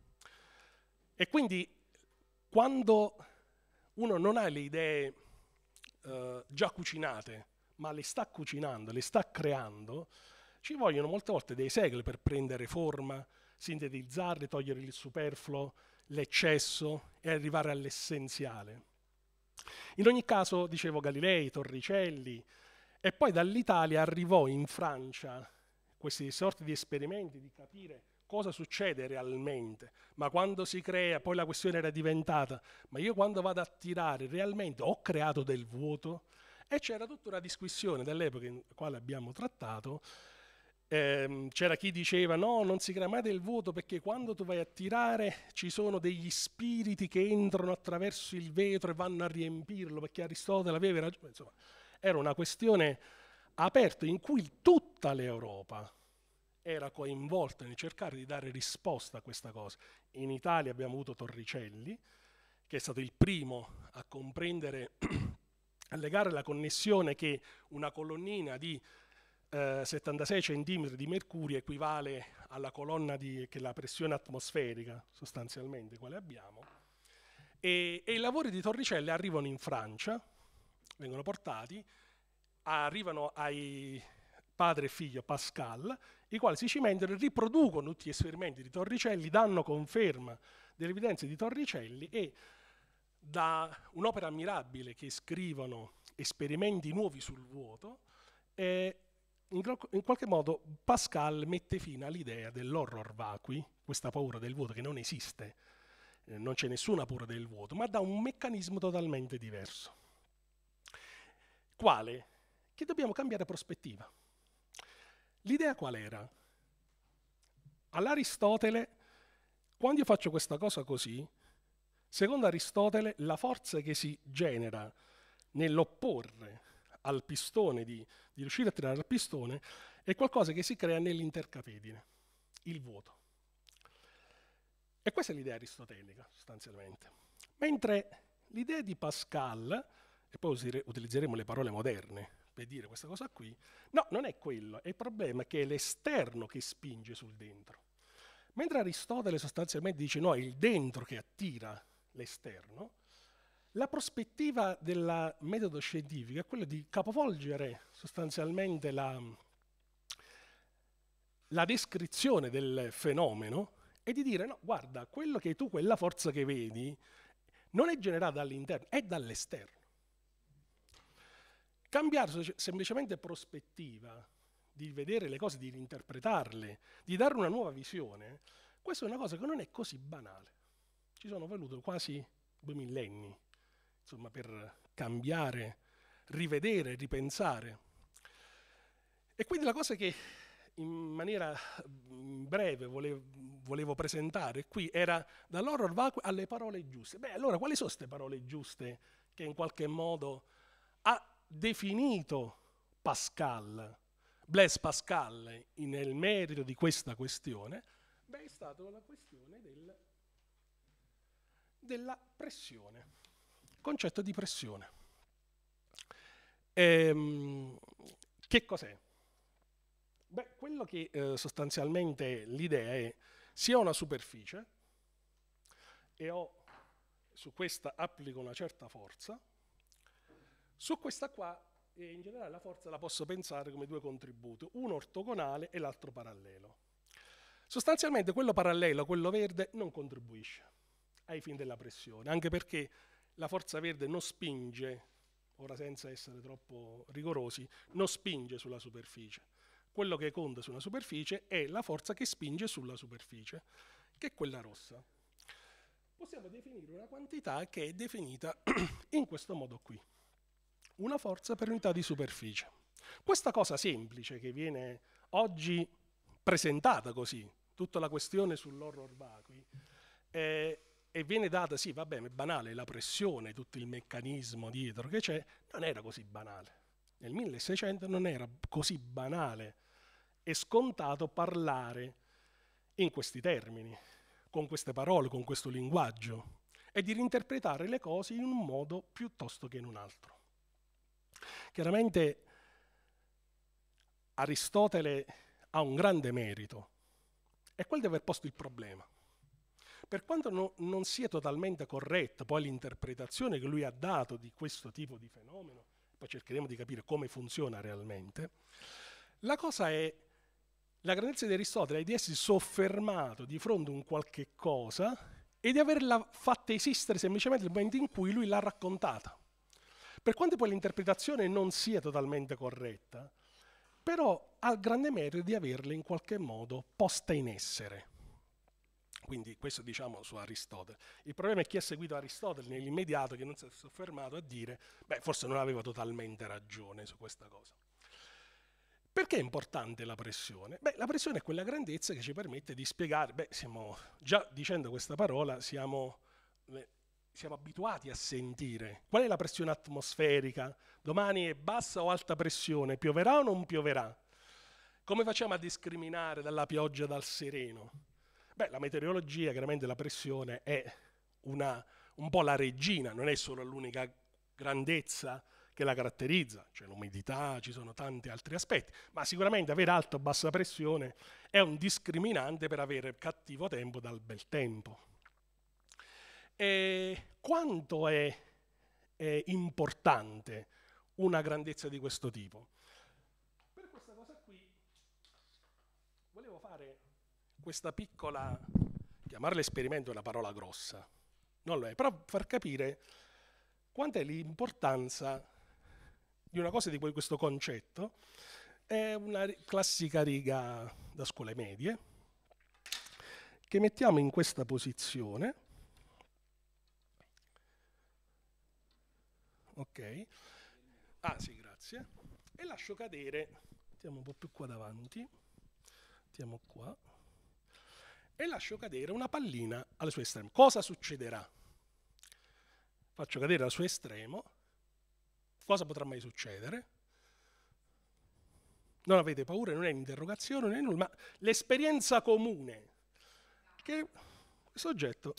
E quindi quando uno non ha le idee già cucinate, ma le sta cucinando, le sta creando, ci vogliono molte volte dei secoli per prendere forma, sintetizzarle, togliere il superfluo, l'eccesso e arrivare all'essenziale. In ogni caso, dicevo, Galilei, Torricelli, e poi dall'Italia arrivò in Francia questi sorti di esperimenti, di capire cosa succede realmente, ma quando si crea, poi la questione era diventata, ma io quando vado a tirare realmente ho creato del vuoto? E c'era tutta una discussione dell'epoca in quale abbiamo trattato. C'era chi diceva no, non si crea mai del vuoto perché quando tu vai a tirare ci sono degli spiriti che entrano attraverso il vetro e vanno a riempirlo, perché Aristotele aveva ragione. Insomma, era una questione aperta in cui tutta l'Europa era coinvolta nel cercare di dare risposta a questa cosa. In Italia abbiamo avuto Torricelli, che è stato il primo a comprendere, a legare la connessione che una colonnina di 76 centimetri di mercurio equivale alla colonna che è la pressione atmosferica, sostanzialmente, quale abbiamo. E i lavori di Torricelli arrivano in Francia, vengono portati, arrivano ai padre e figlio Pascal, i quali si cimentano e riproducono tutti gli esperimenti di Torricelli, danno conferma delle evidenze di Torricelli e da un'opera ammirabile che scrivono esperimenti nuovi sul vuoto, in qualche modo Pascal mette fine all'idea dell'horror vacui, questa paura del vuoto che non esiste, non c'è nessuna paura del vuoto, ma da un meccanismo totalmente diverso. Quale? Che dobbiamo cambiare prospettiva. L'idea qual era? All'Aristotele, quando io faccio questa cosa così, secondo Aristotele la forza che si genera nell'opporre al pistone, di riuscire a tirare al pistone, è qualcosa che si crea nell'intercapedine, il vuoto. E questa è l'idea aristotelica, sostanzialmente. Mentre l'idea di Pascal, e poi utilizzeremo le parole moderne per dire questa cosa qui, no, non è quello, è il problema che è l'esterno che spinge sul dentro. Mentre Aristotele sostanzialmente dice no, è il dentro che attira l'esterno, la prospettiva del metodo scientifico è quella di capovolgere sostanzialmente la descrizione del fenomeno e di dire no, guarda, quello che tu, quella forza che vedi, non è generata dall'interno, è dall'esterno. Cambiare semplicemente prospettiva, di vedere le cose, di reinterpretarle, di dare una nuova visione, questa è una cosa che non è così banale. Ci sono voluti quasi 2 millenni, insomma, per cambiare, rivedere, ripensare. E quindi la cosa che in maniera breve volevo presentare qui era dall'horror vacui alle parole giuste. Beh, allora quali sono queste parole giuste che in qualche modo ha definito Pascal, Blaise Pascal, nel merito di questa questione? Beh, è stata la questione della pressione, il concetto di pressione. Che cos'è? Beh, quello che sostanzialmente l'idea è, se ho una superficie e su questa applico una certa forza, Su questa qua, in generale la forza la posso pensare come due contributi, uno ortogonale e l'altro parallelo. Sostanzialmente quello parallelo, quello verde, non contribuisce ai fini della pressione, anche perché la forza verde non spinge, ora senza essere troppo rigorosi, non spinge sulla superficie. Quello che conta sulla superficie è la forza che spinge sulla superficie, che è quella rossa. Possiamo definire una quantità che è definita in questo modo qui. Una forza per unità di superficie. Questa cosa semplice che viene oggi presentata così, tutta la questione sull'horror vacui, e viene data, sì, vabbè, è banale, la pressione, tutto il meccanismo dietro che c'è, non era così banale. Nel 1600 non era così banale e scontato parlare in questi termini, con queste parole, con questo linguaggio, e di reinterpretare le cose in un modo piuttosto che in un altro. Chiaramente Aristotele ha un grande merito, è quello di aver posto il problema. Per quanto non sia totalmente corretta poi l'interpretazione che lui ha dato di questo tipo di fenomeno, poi cercheremo di capire come funziona realmente, la cosa è, la grandezza di Aristotele è di essersi soffermato di fronte a un qualche cosa e di averla fatta esistere semplicemente nel momento in cui lui l'ha raccontata. Per quanto poi l'interpretazione non sia totalmente corretta, però ha il grande merito di averla in qualche modo posta in essere. Quindi questo diciamo su Aristotele. Il problema è chi ha seguito Aristotele nell'immediato, che non si è soffermato a dire, beh, forse non aveva totalmente ragione su questa cosa. Perché è importante la pressione? Beh, la pressione è quella grandezza che ci permette di spiegare, beh, siamo già dicendo questa parola, siamo abituati a sentire qual è la pressione atmosferica, domani è bassa o alta pressione, pioverà o non pioverà? Come facciamo a discriminare dalla pioggia dal sereno? Beh, la meteorologia, chiaramente la pressione è un po' la regina, non è solo l'unica grandezza che la caratterizza, c'è l'umidità, ci sono tanti altri aspetti, ma sicuramente avere alta o bassa pressione è un discriminante per avere cattivo tempo dal bel tempo. E quanto è importante una grandezza di questo tipo? Per questa cosa qui volevo fare questa piccola, chiamarla esperimento è una parola grossa, non lo è, però far capire quanta è l'importanza di una cosa di questo concetto. È una classica riga da scuole medie che mettiamo in questa posizione. Ok, ah sì, grazie, e lascio cadere, mettiamo un po' più qua davanti, mettiamo qua, e lascio cadere una pallina al suo estremo. Cosa succederà? Faccio cadere al suo estremo, cosa potrà mai succedere? Non avete paura, non è un'interrogazione, non è nulla, ma l'esperienza comune che questo oggetto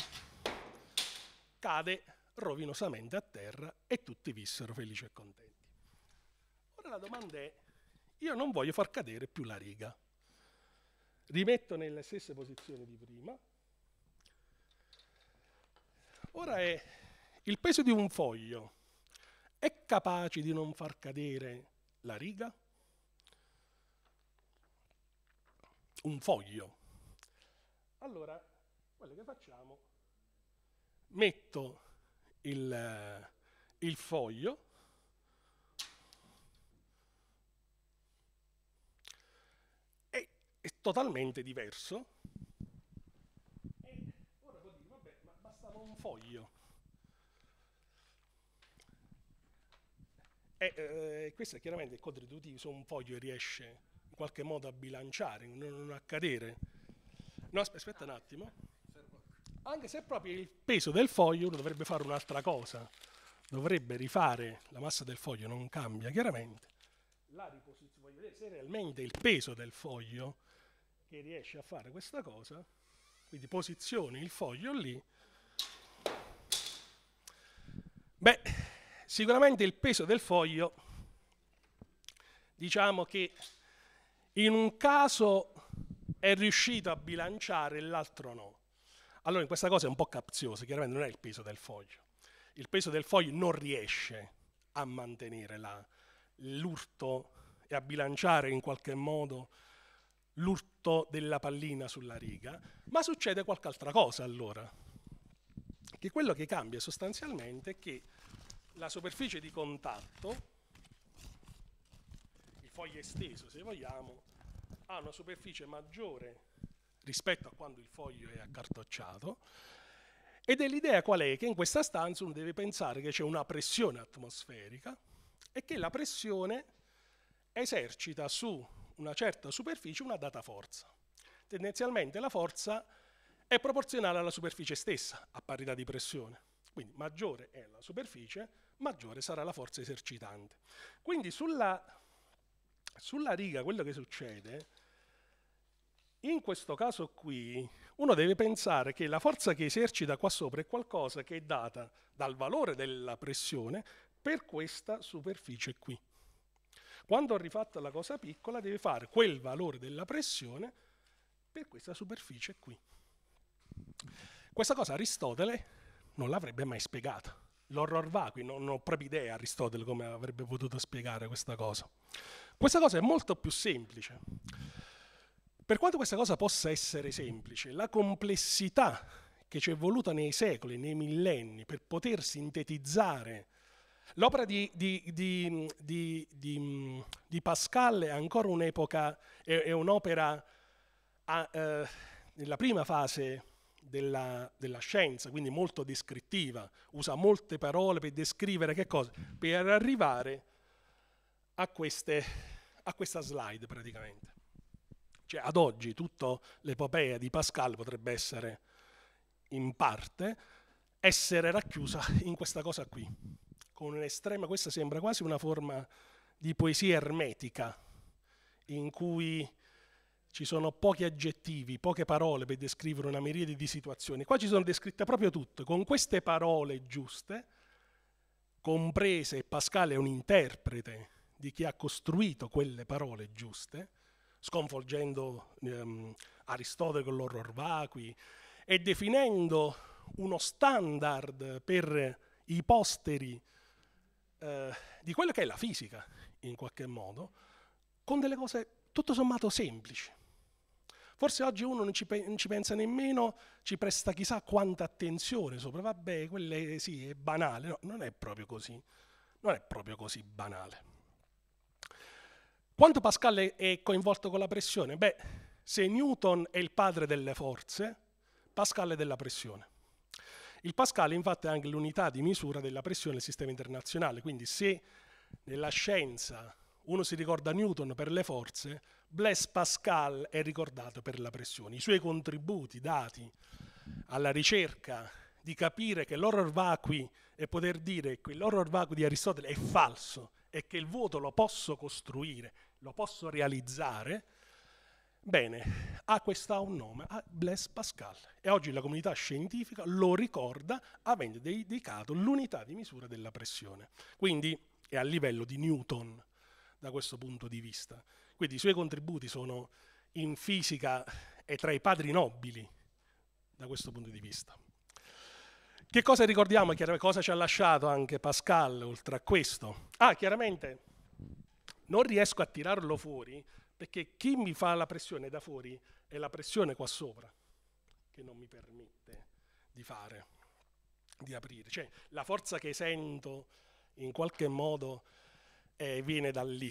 cade rovinosamente a terra e tutti vissero felici e contenti. Ora la domanda è, io non voglio far cadere più la riga. Rimetto nelle stesse posizioni di prima. Ora è il peso di un foglio è capace di non far cadere la riga? Un foglio. Allora, quello che facciamo, metto il foglio è totalmente diverso e ora può dire vabbè, ma bastava un foglio questo è chiaramente il controintuitivo. Se un foglio riesce in qualche modo a bilanciare, non a cadere, no, aspetta un attimo, anche se è proprio il peso del foglio, uno dovrebbe fare un'altra cosa, dovrebbe rifare, la massa del foglio non cambia chiaramente, la riposizione, voglio vedere se realmente il peso del foglio che riesce a fare questa cosa, quindi posizioni il foglio lì, beh, sicuramente il peso del foglio, diciamo che in un caso è riuscito a bilanciare e l'altro no. Allora questa cosa è un po' capziosa, chiaramente non è il peso del foglio. Il peso del foglio non riesce a mantenere l'urto e a bilanciare in qualche modo l'urto della pallina sulla riga, ma succede qualche altra cosa allora, che quello che cambia sostanzialmente è che la superficie di contatto, il foglio esteso se vogliamo, ha una superficie maggiore rispetto a quando il foglio è accartocciato, ed è l'idea qual è? Che in questa stanza uno deve pensare che c'è una pressione atmosferica e che la pressione esercita su una certa superficie una data forza. Tendenzialmente la forza è proporzionale alla superficie stessa, a parità di pressione. Quindi maggiore è la superficie, maggiore sarà la forza esercitante. Quindi sulla riga quello che succede, in questo caso qui, uno deve pensare che la forza che esercita qua sopra è qualcosa che è data dal valore della pressione per questa superficie qui. Quando ho rifatto la cosa piccola, deve fare quel valore della pressione per questa superficie qui. Questa cosa Aristotele non l'avrebbe mai spiegata. L'horror vacui, non ho proprio idea Aristotele come avrebbe potuto spiegare questa cosa. Questa cosa è molto più semplice. Per quanto questa cosa possa essere semplice, la complessità che ci è voluta nei secoli, nei millenni, per poter sintetizzare l'opera di Pascal è ancora un'epoca, è un'opera nella prima fase della scienza, quindi molto descrittiva, usa molte parole per descrivere che cosa? Per arrivare a questa slide praticamente. Cioè ad oggi tutta l'epopea di Pascal potrebbe essere in parte essere racchiusa in questa cosa qui, con un'estrema, questa sembra quasi una forma di poesia ermetica, in cui ci sono pochi aggettivi, poche parole per descrivere una miriade di situazioni. Qua ci sono descritte proprio tutte, con queste parole giuste, comprese, Pascal è un interprete di chi ha costruito quelle parole giuste, sconvolgendo Aristotele con l'horror vacui e definendo uno standard per i posteri di quella che è la fisica, in qualche modo, con delle cose tutto sommato semplici. Forse oggi uno non ci pensa nemmeno, ci presta chissà quanta attenzione sopra, vabbè, quelle sì, è banale. No, non è proprio così, non è proprio così banale. Quanto Pascal è coinvolto con la pressione? Beh, se Newton è il padre delle forze, Pascal è della pressione. Il Pascal infatti è anche l'unità di misura della pressione del sistema internazionale, quindi se nella scienza uno si ricorda Newton per le forze, Blaise Pascal è ricordato per la pressione. I suoi contributi dati alla ricerca di capire che l'horror vacui e poter dire che l'horror vacui di Aristotele è falso e che il vuoto lo posso costruire, lo posso realizzare, bene, ha un nome, Blaise Pascal. E oggi la comunità scientifica lo ricorda avendo dedicato l'unità di misura della pressione. Quindi è a livello di Newton da questo punto di vista. Quindi i suoi contributi sono in fisica e tra i padri nobili da questo punto di vista. Che cosa ricordiamo? Cosa ci ha lasciato anche Pascal oltre a questo? Chiaramente non riesco a tirarlo fuori perché chi mi fa la pressione da fuori è la pressione qua sopra che non mi permette di fare, di aprire. Cioè la forza che sento in qualche modo viene da lì.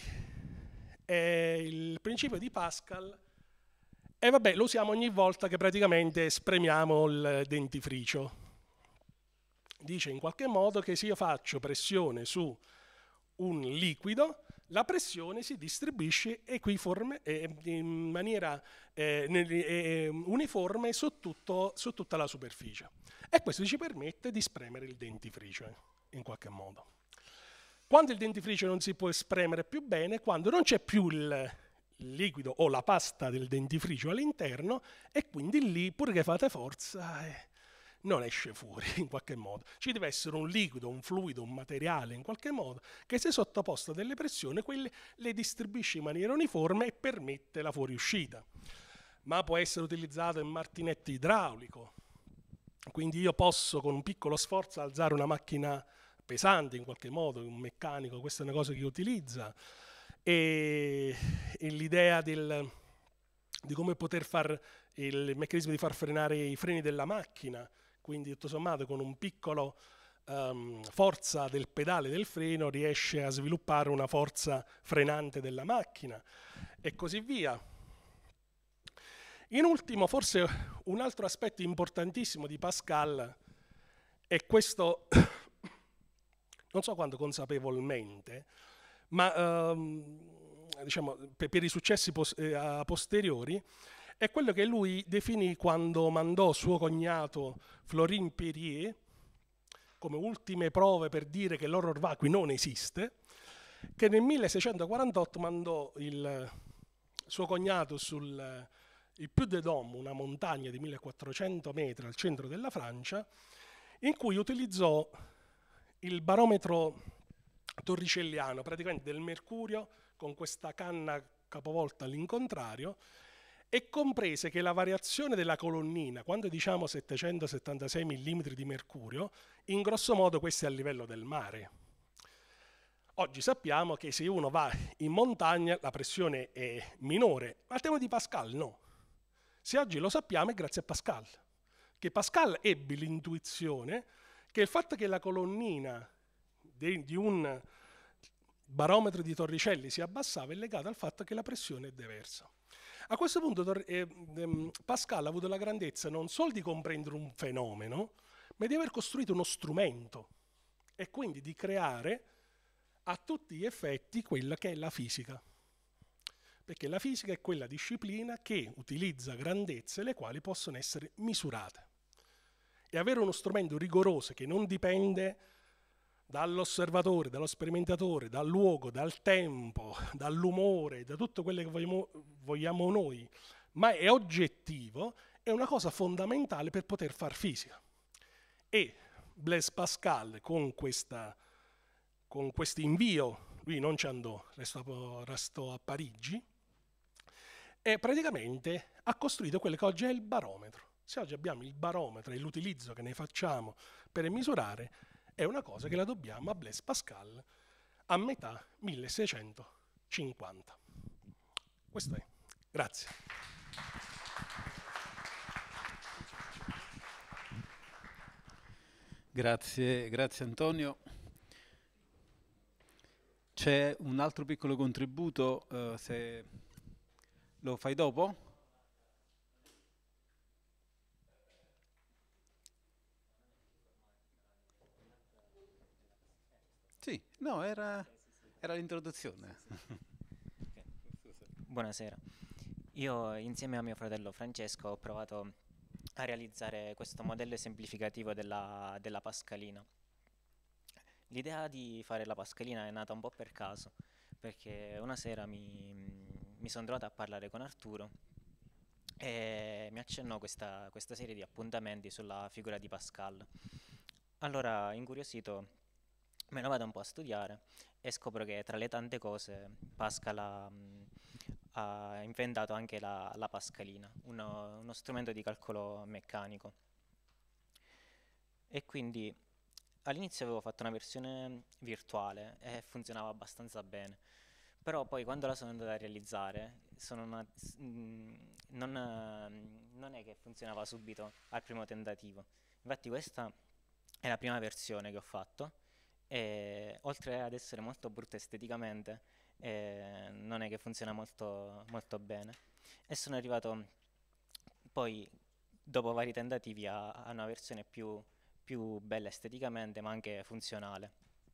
Il principio di Pascal vabbè, lo usiamo ogni volta che praticamente spremiamo il dentifricio. Dice in qualche modo che se io faccio pressione su un liquido, la pressione si distribuisce in maniera uniforme su tutta la superficie. E questo ci permette di spremere il dentifricio in qualche modo. Quando il dentifricio non si può spremere più bene, quando non c'è più il liquido o la pasta del dentifricio all'interno, e quindi lì, pure che fate forza, non esce fuori in qualche modo. Ci deve essere un liquido, un fluido, un materiale in qualche modo che se sottoposto a delle pressioni, quelle le distribuisce in maniera uniforme e permette la fuoriuscita. Ma può essere utilizzato in martinetto idraulico. Quindi io posso con un piccolo sforzo alzare una macchina pesante in qualche modo, un meccanico, questa è una cosa che utilizza, e l'idea di come poter fare il meccanismo di far frenare i freni della macchina, quindi tutto sommato con un piccolo forza del pedale del freno riesce a sviluppare una forza frenante della macchina e così via. In ultimo, forse un altro aspetto importantissimo di Pascal è questo, non so quanto consapevolmente, ma diciamo, per i successi a posteriori, è quello che lui definì quando mandò suo cognato Florin Périer come ultime prove per dire che l'horror vacui non esiste, che nel 1648 mandò il suo cognato sul il Puy de Dôme, una montagna di 1400 metri al centro della Francia, in cui utilizzò il barometro torricelliano, praticamente del mercurio con questa canna capovolta all'incontrario, e comprese che la variazione della colonnina, quando diciamo 776 mm di mercurio, in grosso modo questo è a livello del mare. Oggi sappiamo che se uno va in montagna la pressione è minore, ma al tempo di Pascal no. Se oggi lo sappiamo è grazie a Pascal, che Pascal ebbe l'intuizione che il fatto che la colonnina di un barometro di Torricelli si abbassava è legato al fatto che la pressione è diversa. A questo punto Pascal ha avuto la grandezza non solo di comprendere un fenomeno, ma di aver costruito uno strumento e quindi di creare a tutti gli effetti quella che è la fisica. Perché la fisica è quella disciplina che utilizza grandezze le quali possono essere misurate. E avere uno strumento rigoroso che non dipende dall'osservatore, dallo sperimentatore, dal luogo, dal tempo, dall'umore, da tutto quello che vogliamo noi, ma è oggettivo, è una cosa fondamentale per poter far fisica. E Blaise Pascal con questo invio, lui non ci andò, restò a Parigi, e praticamente ha costruito quello che oggi è il barometro. Se oggi abbiamo il barometro e l'utilizzo che ne facciamo per misurare, è una cosa che la dobbiamo a Blaise Pascal a metà 1650. Questo è. Grazie. Grazie Antonio. C'è un altro piccolo contributo, se lo fai dopo? Sì, no, era l'introduzione. Buonasera. Io insieme a mio fratello Francesco ho provato a realizzare questo modello esemplificativo della Pascalina. L'idea di fare la Pascalina è nata un po' per caso, perché una sera mi sono trovato a parlare con Arturo e mi accennò questa serie di appuntamenti sulla figura di Pascal. Allora, incuriosito, me lo vado un po' a studiare e scopro che tra le tante cose Pascal ha inventato anche la Pascalina, uno strumento di calcolo meccanico. E quindi all'inizio avevo fatto una versione virtuale e funzionava abbastanza bene, però poi quando la sono andata a realizzare non è che funzionava subito al primo tentativo. Infatti questa è la prima versione che ho fatto e oltre ad essere molto brutta esteticamente non è che funziona molto, molto bene, e sono arrivato poi dopo vari tentativi a una versione più bella esteticamente ma anche funzionale.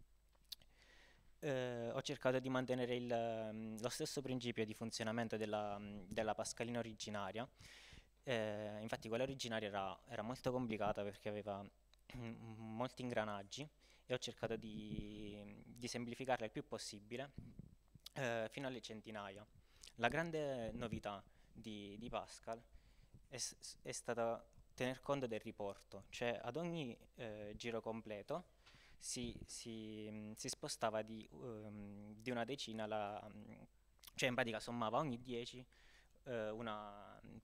Ho cercato di mantenere lo stesso principio di funzionamento della Pascalina originaria. Infatti quella originaria era molto complicata perché aveva molti ingranaggi e ho cercato di semplificarla il più possibile fino alle centinaia. La grande novità di Pascal è stata tener conto del riporto, cioè ad ogni giro completo si spostava di una decina, cioè in pratica sommava ogni 10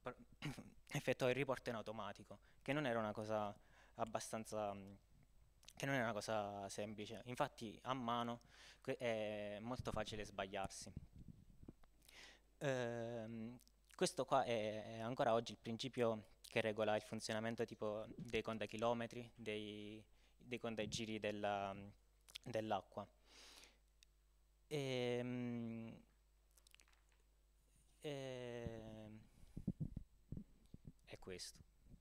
effettuava il riporto in automatico, che non era una cosa abbastanza che non è una cosa semplice. Infatti a mano è molto facile sbagliarsi. Questo qua è ancora oggi il principio che regola il funzionamento tipo dei contachilometri, dei contagiri dell'acqua. È questo.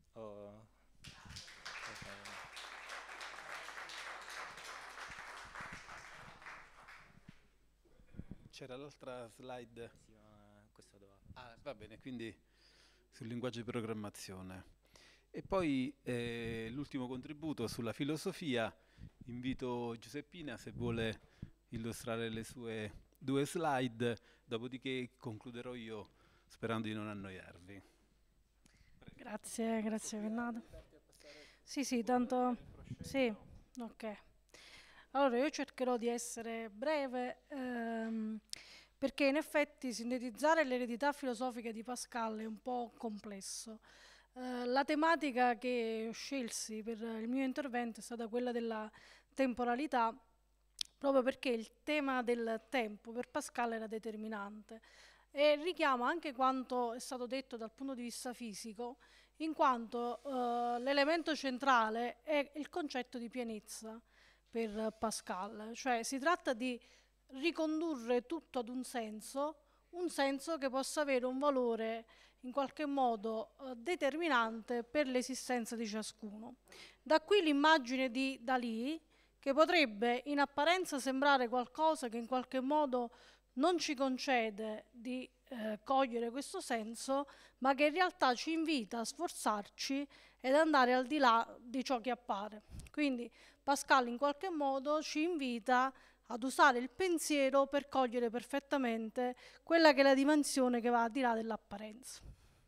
C'era l'altra slide. Sì, ma questo dove? Ah, va bene, quindi sul linguaggio di programmazione. E poi l'ultimo contributo sulla filosofia. Invito Giuseppina se vuole illustrare le sue 2 slide, dopodiché concluderò io sperando di non annoiarvi. Grazie Bernardo. Sì, tanto... Sì, ok. Allora, io cercherò di essere breve, perché in effetti sintetizzare l'eredità filosofica di Pascal è un po' complesso. La tematica che scelsi per il mio intervento è stata quella della temporalità, proprio perché il tema del tempo per Pascal era determinante e richiama anche quanto è stato detto dal punto di vista fisico, in quanto l'elemento centrale è il concetto di pienezza per Pascal, cioè si tratta di ricondurre tutto ad un senso che possa avere un valore in qualche modo determinante per l'esistenza di ciascuno. Da qui l'immagine di Dalì, che potrebbe in apparenza sembrare qualcosa che in qualche modo non ci concede di cogliere questo senso, ma che in realtà ci invita a sforzarci ed andare al di là di ciò che appare. Quindi Pascal in qualche modo ci invita ad usare il pensiero per cogliere perfettamente quella che è la dimensione che va al di là dell'apparenza.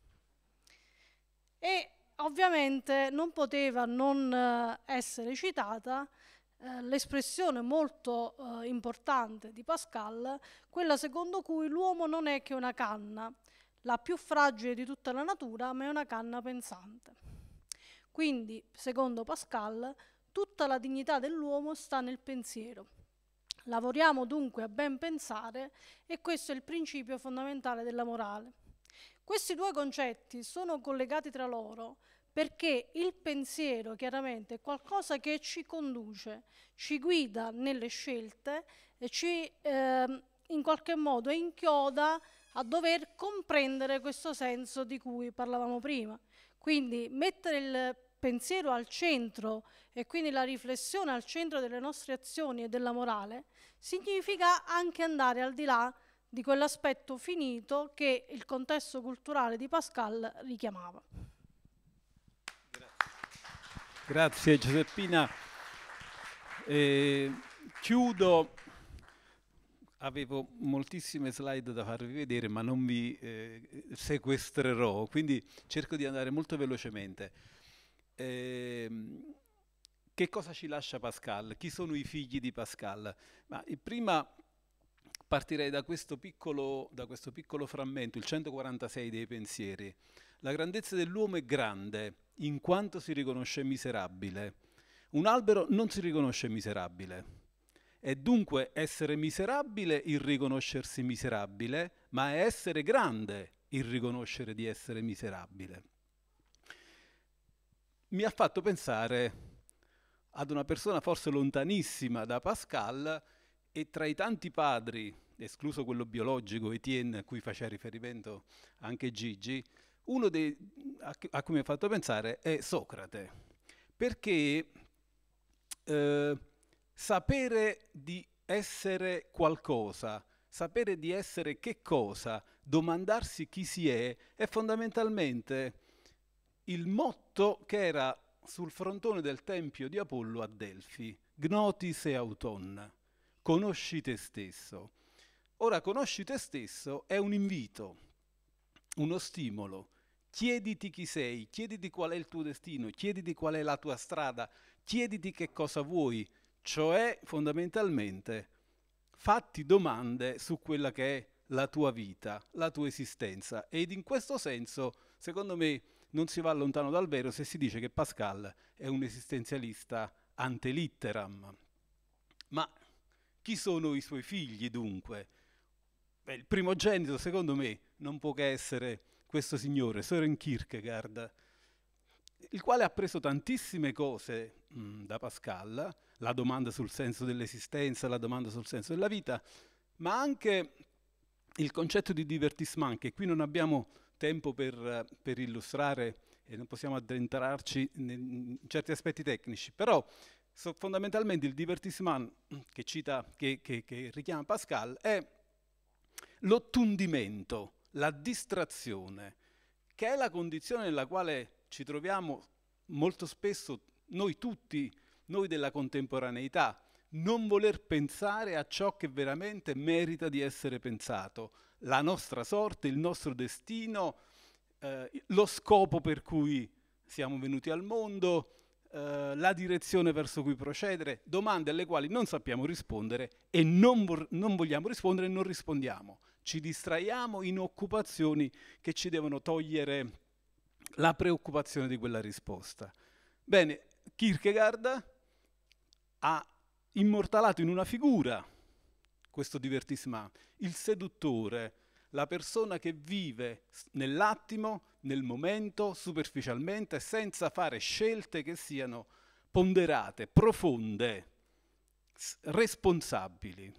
E ovviamente non poteva non essere citata l'espressione molto importante di Pascal, quella secondo cui l'uomo non è che una canna, la più fragile di tutta la natura, ma è una canna pensante. Quindi, secondo Pascal, tutta la dignità dell'uomo sta nel pensiero. Lavoriamo dunque a ben pensare e questo è il principio fondamentale della morale. Questi 2 concetti sono collegati tra loro perché il pensiero chiaramente è qualcosa che ci conduce, ci guida nelle scelte e ci in qualche modo inchioda a dover comprendere questo senso di cui parlavamo prima. Quindi mettere il pensiero al centro e quindi la riflessione al centro delle nostre azioni e della morale significa anche andare al di là di quell'aspetto finito che il contesto culturale di Pascal richiamava. Grazie Giuseppina. Chiudo. Avevo moltissime slide da farvi vedere, ma non vi sequestrerò, quindi cerco di andare molto velocemente. Che cosa ci lascia Pascal? Chi sono i figli di Pascal? Ma prima partirei da questo piccolo frammento, il 146 dei pensieri. La grandezza dell'uomo è grande, in quanto si riconosce miserabile. Un albero non si riconosce miserabile. È dunque essere miserabile il riconoscersi miserabile, ma è essere grande il riconoscere di essere miserabile. Mi ha fatto pensare ad una persona forse lontanissima da Pascal e tra i tanti padri, escluso quello biologico, Etienne, a cui faceva riferimento anche Gigi, uno a cui mi ha fatto pensare è Socrate, perché sapere di essere qualcosa, sapere di essere che cosa, domandarsi chi si è fondamentalmente il motto che era sul frontone del tempio di Apollo a Delfi, Gnotis e auton, conosci te stesso. Ora, conosci te stesso è un invito, uno stimolo. Chiediti chi sei, chiediti qual è il tuo destino, chiediti qual è la tua strada, chiediti che cosa vuoi, cioè fondamentalmente fatti domande su quella che è la tua vita, la tua esistenza. Ed in questo senso, secondo me, non si va lontano dal vero se si dice che Pascal è un esistenzialista ante litteram. Ma chi sono i suoi figli dunque? Beh, il primogenito secondo me non può che essere questo signore, Søren Kierkegaard, il quale ha preso tantissime cose da Pascal, la domanda sul senso dell'esistenza, la domanda sul senso della vita, ma anche il concetto di divertissement, che qui non abbiamo tempo per illustrare e non possiamo addentrarci in certi aspetti tecnici, però fondamentalmente il divertissement che richiama Pascal è l'ottundimento, la distrazione, che è la condizione nella quale ci troviamo molto spesso noi tutti, noi della contemporaneità, non voler pensare a ciò che veramente merita di essere pensato, la nostra sorte, il nostro destino, lo scopo per cui siamo venuti al mondo, la direzione verso cui procedere, domande alle quali non sappiamo rispondere e non vogliamo rispondere e non rispondiamo. Ci distraiamo in occupazioni che ci devono togliere la preoccupazione di quella risposta. Bene, Kierkegaard ha immortalato in una figura questo divertissement, il seduttore, la persona che vive nell'attimo, nel momento, superficialmente, senza fare scelte che siano ponderate, profonde, responsabili.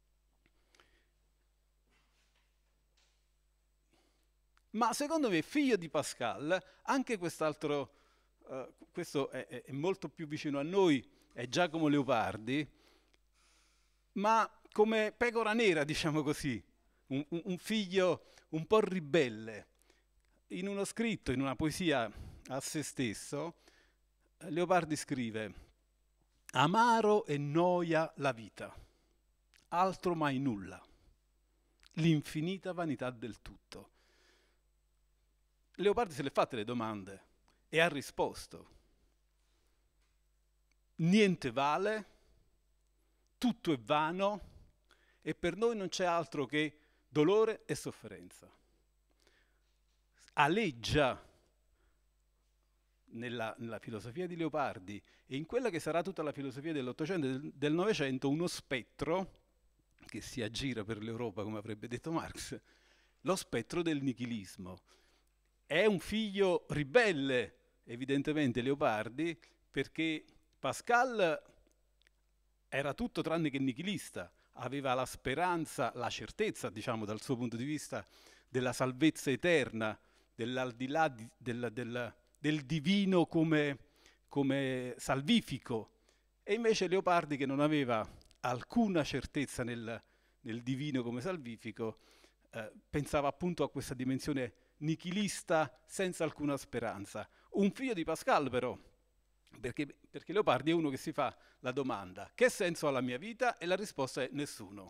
Ma secondo me, figlio di Pascal, anche quest'altro, questo è molto più vicino a noi, è Giacomo Leopardi, ma come pecora nera, diciamo così, un figlio un po' ribelle. In uno scritto, in una poesia a se stesso, Leopardi scrive: amaro e noia la vita, altro mai nulla, l'infinita vanità del tutto. Leopardi se le ha fatte le domande e ha risposto: niente vale, tutto è vano e per noi non c'è altro che dolore e sofferenza. Aleggia nella filosofia di Leopardi e in quella che sarà tutta la filosofia dell'Ottocento e del Novecento uno spettro che si aggira per l'Europa, come avrebbe detto Marx, lo spettro del nichilismo. È un figlio ribelle, evidentemente, Leopardi, perché Pascal era tutto tranne che nichilista, aveva la speranza, la certezza, diciamo dal suo punto di vista, della salvezza eterna, dell'aldilà del divino come salvifico, e invece Leopardi, che non aveva alcuna certezza nel divino come salvifico, pensava appunto a questa dimensione nichilista senza alcuna speranza. Un figlio di Pascal però, perché Leopardi è uno che si fa la domanda: che senso ha la mia vita? E la risposta è nessuno.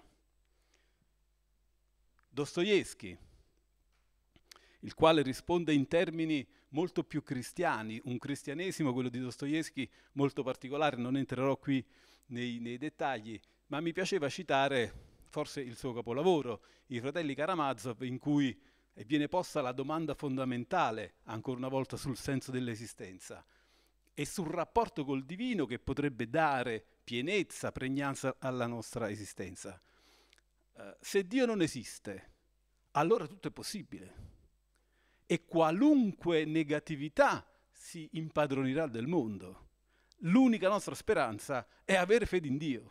Dostoevskij, il quale risponde in termini molto più cristiani, un cristianesimo, quello di Dostoevskij, molto particolare, non entrerò qui nei dettagli, ma mi piaceva citare forse il suo capolavoro, I fratelli Karamazov, in cui viene posta la domanda fondamentale, ancora una volta, sul senso dell'esistenza e sul rapporto col divino che potrebbe dare pienezza, pregnanza alla nostra esistenza. Se Dio non esiste, allora tutto è possibile e qualunque negatività si impadronirà del mondo. L'unica nostra speranza è avere fede in Dio.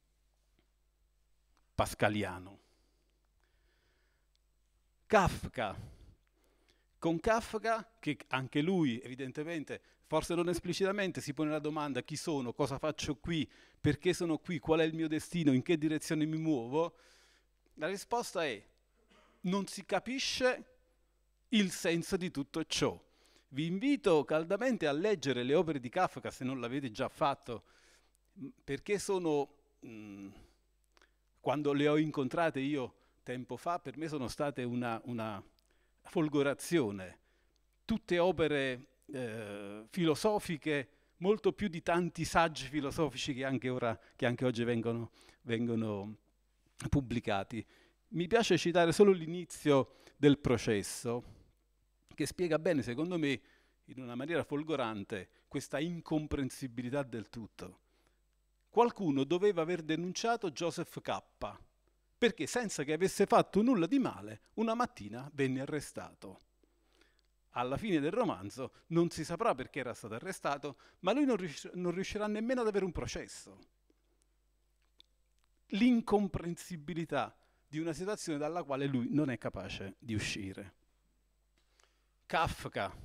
Pascaliano. Kafka. Con Kafka, che anche lui evidentemente, forse non esplicitamente, si pone la domanda: chi sono, cosa faccio qui, perché sono qui, qual è il mio destino, in che direzione mi muovo? La risposta è: non si capisce il senso di tutto ciò. Vi invito caldamente a leggere le opere di Kafka, se non l'avete già fatto, perché sono, quando le ho incontrate io tempo fa, per me sono state una folgorazione. Tutte opere filosofiche, molto più di tanti saggi filosofici che anche oggi vengono pubblicati. Mi piace citare solo l'inizio del Processo, che spiega bene, secondo me, in una maniera folgorante, questa incomprensibilità del tutto. qualcuno doveva aver denunciato Joseph K, perché senza che avesse fatto nulla di male, una mattina venne arrestato. Alla fine del romanzo non si saprà perché era stato arrestato, ma lui non riuscirà nemmeno ad avere un processo. L'incomprensibilità di una situazione dalla quale lui non è capace di uscire. Kafka,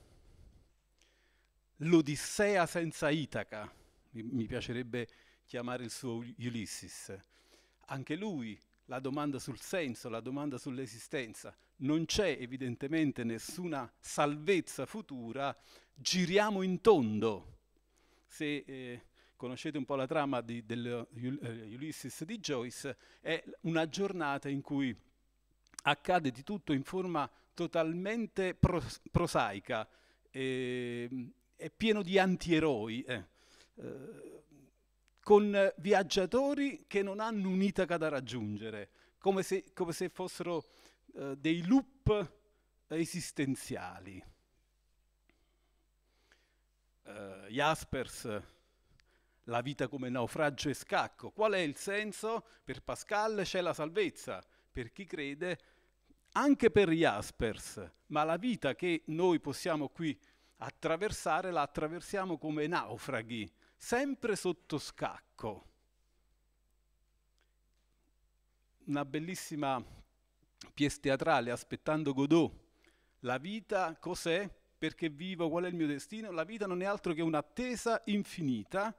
l'Odissea senza Itaca, mi piacerebbe chiamare il suo Ulysses. Anche lui, la domanda sul senso, la domanda sull'esistenza. Non c'è evidentemente nessuna salvezza futura, giriamo in tondo. Se conoscete un po' la trama Ulysses di Joyce, è una giornata in cui accade di tutto in forma totalmente prosaica, è pieno di antieroi, con viaggiatori che non hanno un'Itaca da raggiungere, come se fossero dei loop esistenziali. Jaspers, la vita come naufragio e scacco. Qual è il senso? Per Pascal c'è la salvezza, per chi crede, anche per Jaspers, ma la vita che noi possiamo qui attraversare la attraversiamo come naufraghi, sempre sotto scacco. Una bellissima pièce teatrale, Aspettando Godot. La vita cos'è? Perché vivo? Qual è il mio destino? La vita non è altro che un'attesa infinita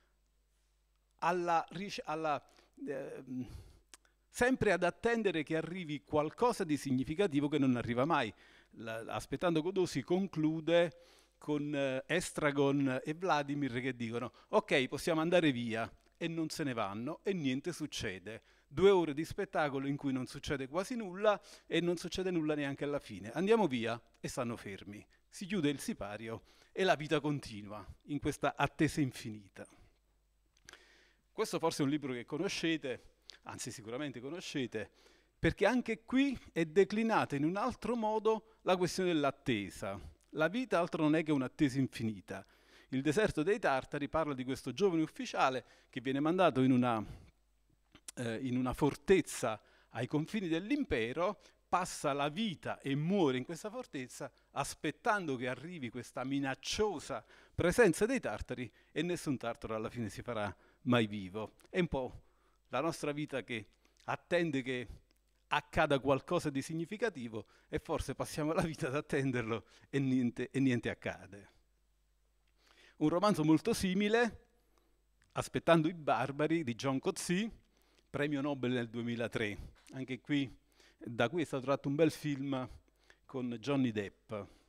sempre ad attendere che arrivi qualcosa di significativo che non arriva mai. Aspettando Godot si conclude con Estragon e Vladimir che dicono ok, possiamo andare via, e non se ne vanno e niente succede. 2 ore di spettacolo in cui non succede quasi nulla e non succede nulla neanche alla fine. Andiamo via e stanno fermi. Si chiude il sipario e la vita continua in questa attesa infinita. Questo forse è un libro che conoscete, anzi sicuramente conoscete, perché anche qui è declinata in un altro modo la questione dell'attesa. La vita altro non è che un'attesa infinita. Il deserto dei Tartari parla di questo giovane ufficiale che viene mandato in una fortezza ai confini dell'impero, passa la vita e muore in questa fortezza aspettando che arrivi questa minacciosa presenza dei Tartari, e nessun Tartaro alla fine si farà mai vivo. È un po' la nostra vita che attende che accada qualcosa di significativo e forse passiamo la vita ad attenderlo e niente accade. Un romanzo molto simile, Aspettando i barbari, di John Coetzee, premio Nobel nel 2003. Anche qui, da cui è stato tratto un bel film con Johnny Depp.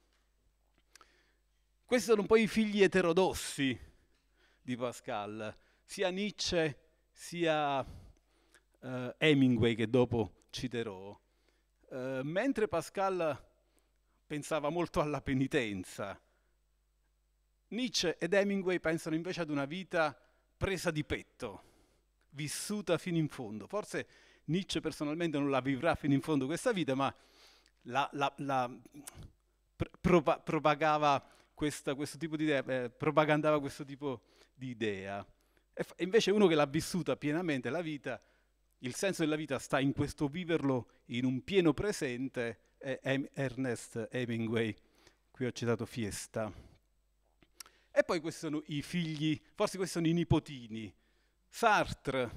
Questi sono un po' i figli eterodossi di Pascal, sia Nietzsche sia Hemingway, che dopo citerò. Mentre Pascal pensava molto alla penitenza, Nietzsche ed Hemingway pensano invece ad una vita presa di petto, vissuta fino in fondo. Forse Nietzsche personalmente non la vivrà fino in fondo questa vita, ma propagava questo tipo di idea, propagandava questo tipo di idea. E invece uno che l'ha vissuta pienamente la vita, il senso della vita sta in questo viverlo in un pieno presente, è Ernest Hemingway. Qui ho citato Fiesta. E poi questi sono i figli, forse questi sono i nipotini. Sartre,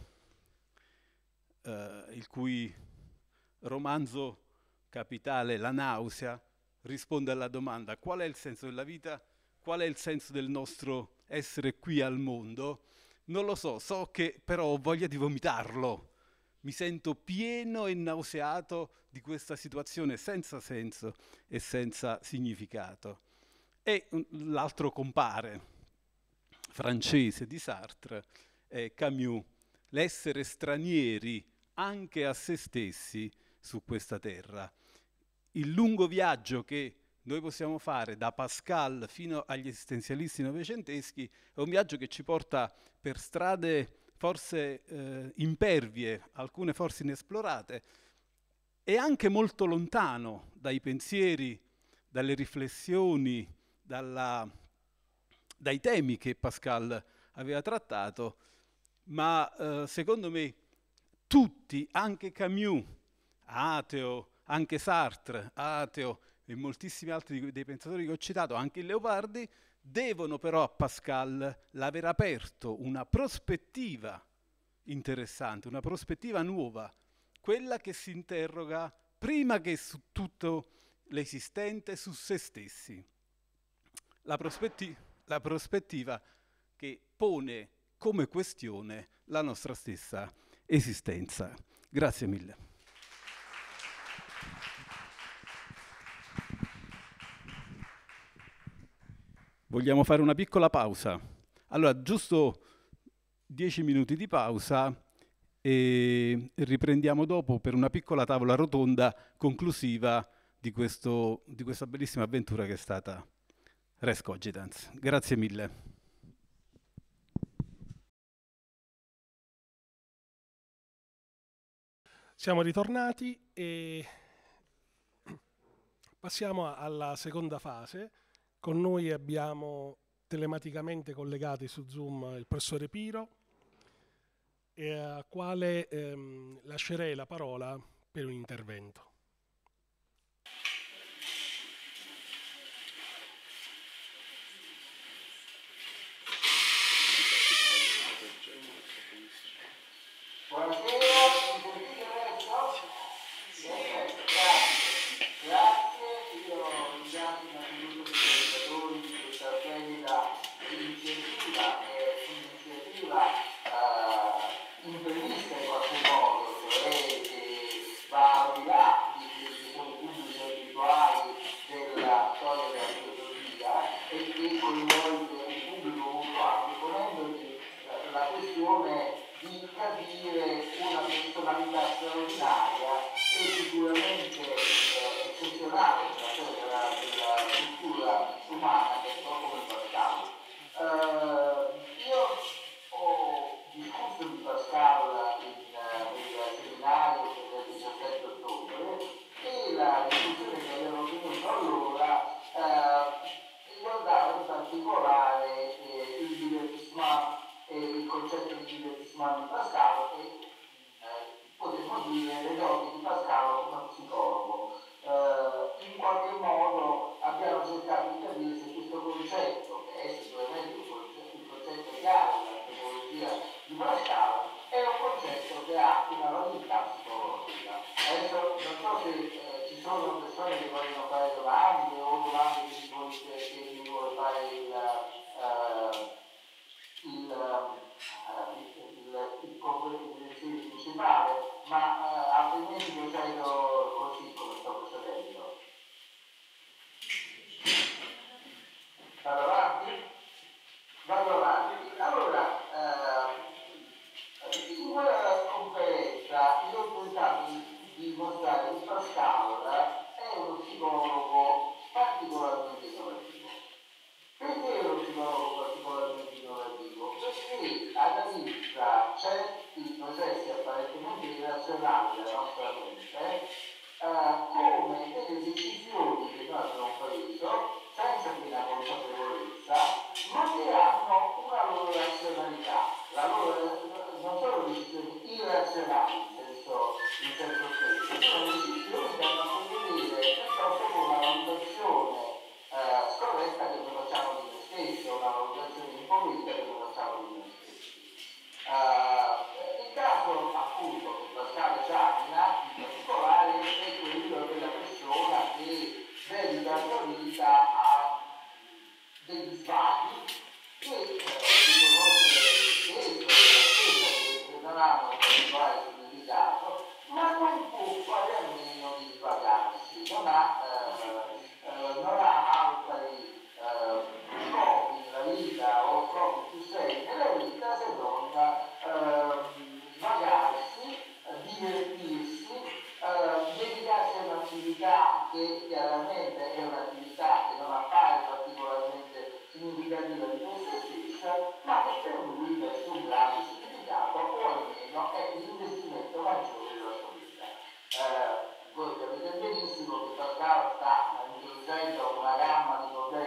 il cui romanzo capitale, La nausea, risponde alla domanda: qual è il senso della vita? Qual è il senso del nostro essere qui al mondo? Non lo so, so che però ho voglia di vomitarlo. Mi sento pieno e nauseato di questa situazione senza senso e senza significato. E l'altro compare francese di Sartre è Camus, l'essere stranieri anche a se stessi su questa terra. Il lungo viaggio che noi possiamo fare da Pascal fino agli esistenzialisti novecenteschi è un viaggio che ci porta per strade forse impervie, alcune forse inesplorate, e anche molto lontano dai pensieri, dalle riflessioni, dai temi che Pascal aveva trattato, ma secondo me tutti, anche Camus, ateo, anche Sartre, ateo, e moltissimi altri dei pensatori che ho citato, anche il Leopardi, devono però a Pascal l'aver aperto una prospettiva interessante, una prospettiva nuova, quella che si interroga prima che su tutto l'esistente, su se stessi. La prospettiva che pone come questione la nostra stessa esistenza. Grazie mille. Vogliamo fare una piccola pausa? Allora, giusto 10 minuti di pausa e riprendiamo dopo per una piccola tavola rotonda conclusiva di questa bellissima avventura che è stata Res Cogitans. Grazie mille. Siamo ritornati e passiamo alla seconda fase. Con noi abbiamo telematicamente collegati su Zoom il professore Piro, a quale lascerei la parola per un intervento.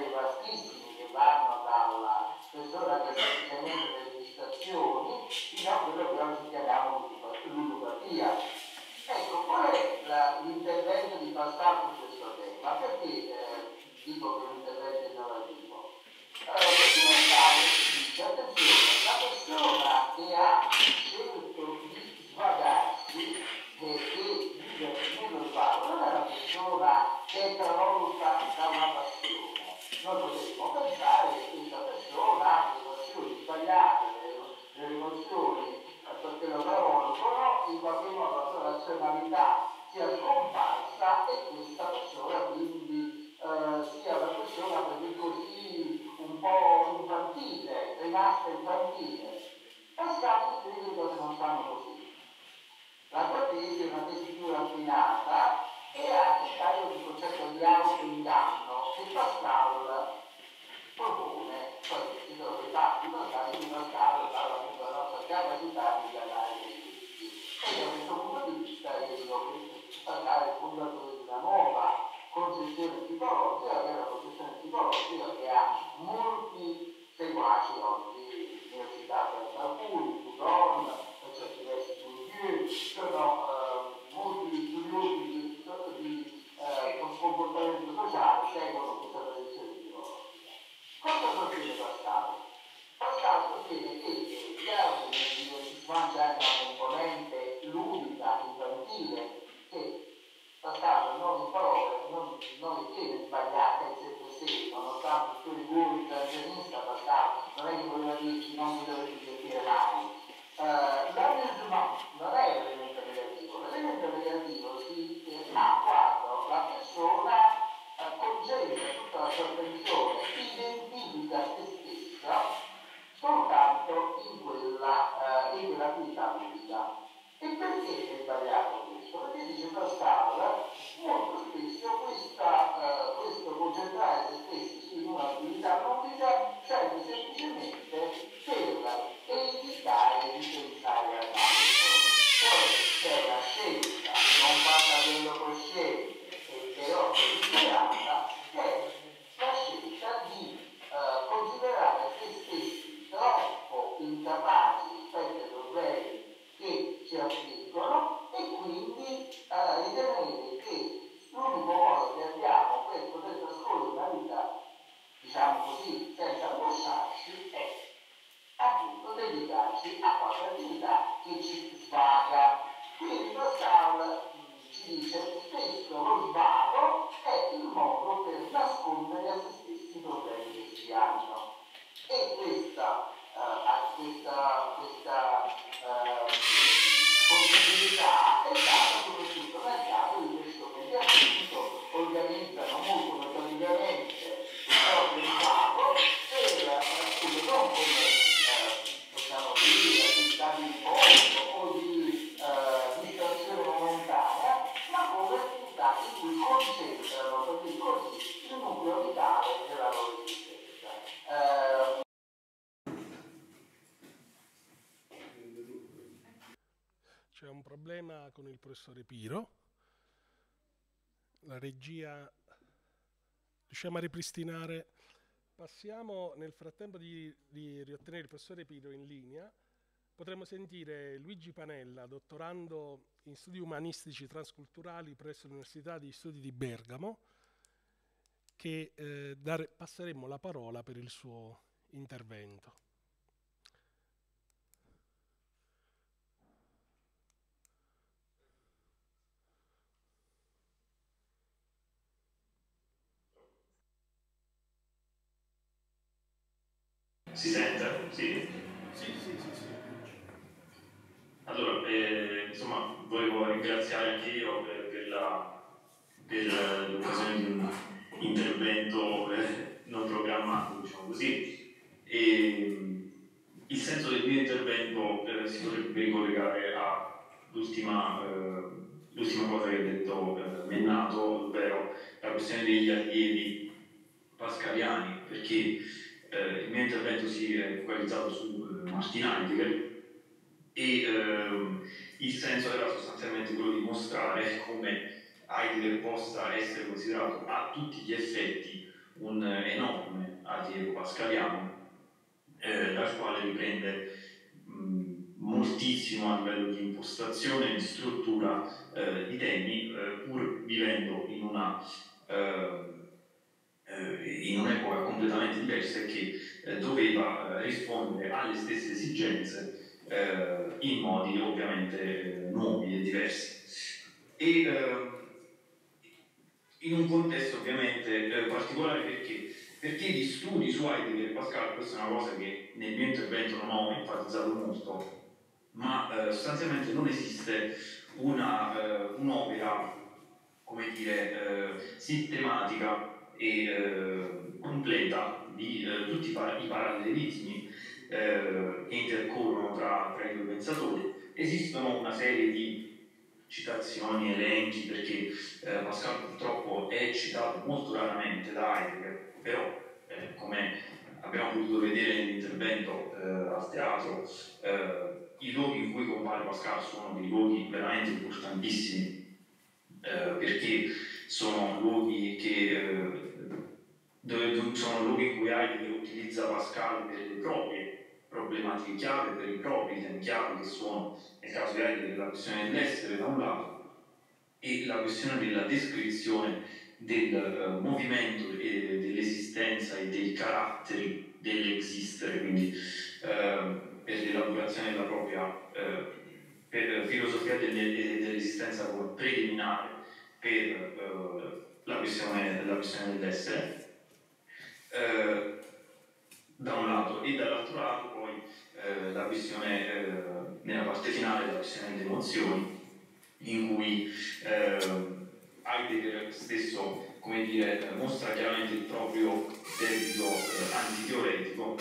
Persona che semplicemente delle distrazioni fino a Ma perché dico che l'intervento è innovativo? Perché Pascal dice, attenzione, la persona che ha scelto di svagarsi e che vive nello svago non è una persona che è travolta da una passione. Noi potremmo pensare che questa persona ha delle passioni sbagliate, delle emozioni perché lo travolgono, in qualche modo la sua razionalità sia scomparsa e questa persona quindi sia una persona per dir così un po' infantile, rimasta infantile. Pascal sostiene che le cose non stanno così. La tua tesi è una tesi più raffinata e ha il caso di concetto di autoinganno che Pascal propone, poi ci sono dei fatti Pascal di Pascal parla appunto della nostra capacità di ingannare noi tutti. E da questo punto di vista io dico che Pascal è il fondatore di una nuova concezione psicologica, che è una concezione psicologica che ha molti seguaci oggi, ne ho citato alcuni, Proudhon, per certi versi Bourdieu, sono molti studiosi di comportamento sociale seguono questa tradizione psicologica. Cosa sostiene Pascal? Pascal sostiene che chiaro che si smancia anche una componente ludica, infantile, che Pascal non in parole, non ritiene sbagliata in sé per sé, nonostante il suo rigore intervenista, Pascal non è che voleva dirci non vi dovete divertire mai. L'amusement non è l'elemento negativo, l'elemento negativo si ha quando la persona concentra tutta la sua attenzione, identifica se stessa soltanto in quell'attività ludica. E perché è sbagliato questo? Perché dice Pascal, molto spesso questo concentrare se stessi su un'attività ludica serve semplicemente per evitare di pensare all'altro. Poi c'è una scelta non fatta a livello cosciente e però deliberata, che è la scelta di considerare se stessi troppo incapaci rispetto ai problemi che ci affliggono e quindi ritenere che l'unico modo che abbiamo per poter trascorrere una vita, diciamo così, senza lasciarci è appunto dedicarci a qualche attività che ci svaga. Quindi Pascal ci dice spesso lo svago è il modo per nascondere a se stessi i problemi che si hanno. E questa possibilità è data soprattutto nel caso di persone che appunto organizzano molto metodicamente il proprio svago per appunto non come possiamo dire attività di riposo o di distrazione momentanea, ma come attività in cui concentrano, per dire così, il nucleo vitale della loro esistenza. C'è un problema con il professore Piro. La regia riusciamo a ripristinare. Passiamo nel frattempo di riottenere il professore Piro in linea. Potremmo sentire Luigi Panella, dottorando in studi umanistici transculturali presso l'Università di Studi di Bergamo, che passeremo la parola per il suo intervento. Si sente? Sì? Sì. Allora, insomma, volevo ringraziare anche io per l'occasione di un intervento non programmato, diciamo così. E il senso del mio intervento si potrebbe ricollegare all'ultima cosa che ha detto Mennato, ovvero la questione degli allievi pascaliani, perché il mio intervento si è focalizzato su Martin Heidegger e il senso era sostanzialmente quello di mostrare come Heidegger possa essere considerato a tutti gli effetti un enorme allievo pascaliano, dal quale riprende moltissimo a livello di impostazione, di struttura di temi, pur vivendo in una in un'epoca completamente diversa e che doveva rispondere alle stesse esigenze in modi ovviamente nuovi e diversi. E in un contesto ovviamente particolare perché gli studi su Heidegger e Pascal, questa è una cosa che nel mio intervento non ho enfatizzato molto, ma sostanzialmente non esiste un'opera, come dire, sistematica e completa di tutti i parallelismi che intercorrono tra i due pensatori. Esistono una serie di citazioni, elenchi, perché Pascal purtroppo è citato molto raramente da Heidegger, però come abbiamo potuto vedere nell'intervento al teatro, i luoghi in cui compare Pascal sono dei luoghi veramente importantissimi, perché sono luoghi sono luoghi in cui Heidegger utilizza Pascal per le proprie problematiche chiave, per i propri temi chiave, che sono, nel caso di Heidegger, la questione dell'essere da un lato e la questione della descrizione del movimento e dell'esistenza e dei caratteri dell'esistere, quindi per l'elaborazione della propria filosofia dell'esistenza come preliminare per la questione dell'essere, da un lato, e dall'altro lato poi la questione, nella parte finale, la questione delle emozioni, in cui Heidegger stesso, come dire, mostra chiaramente il proprio debito antiteoretico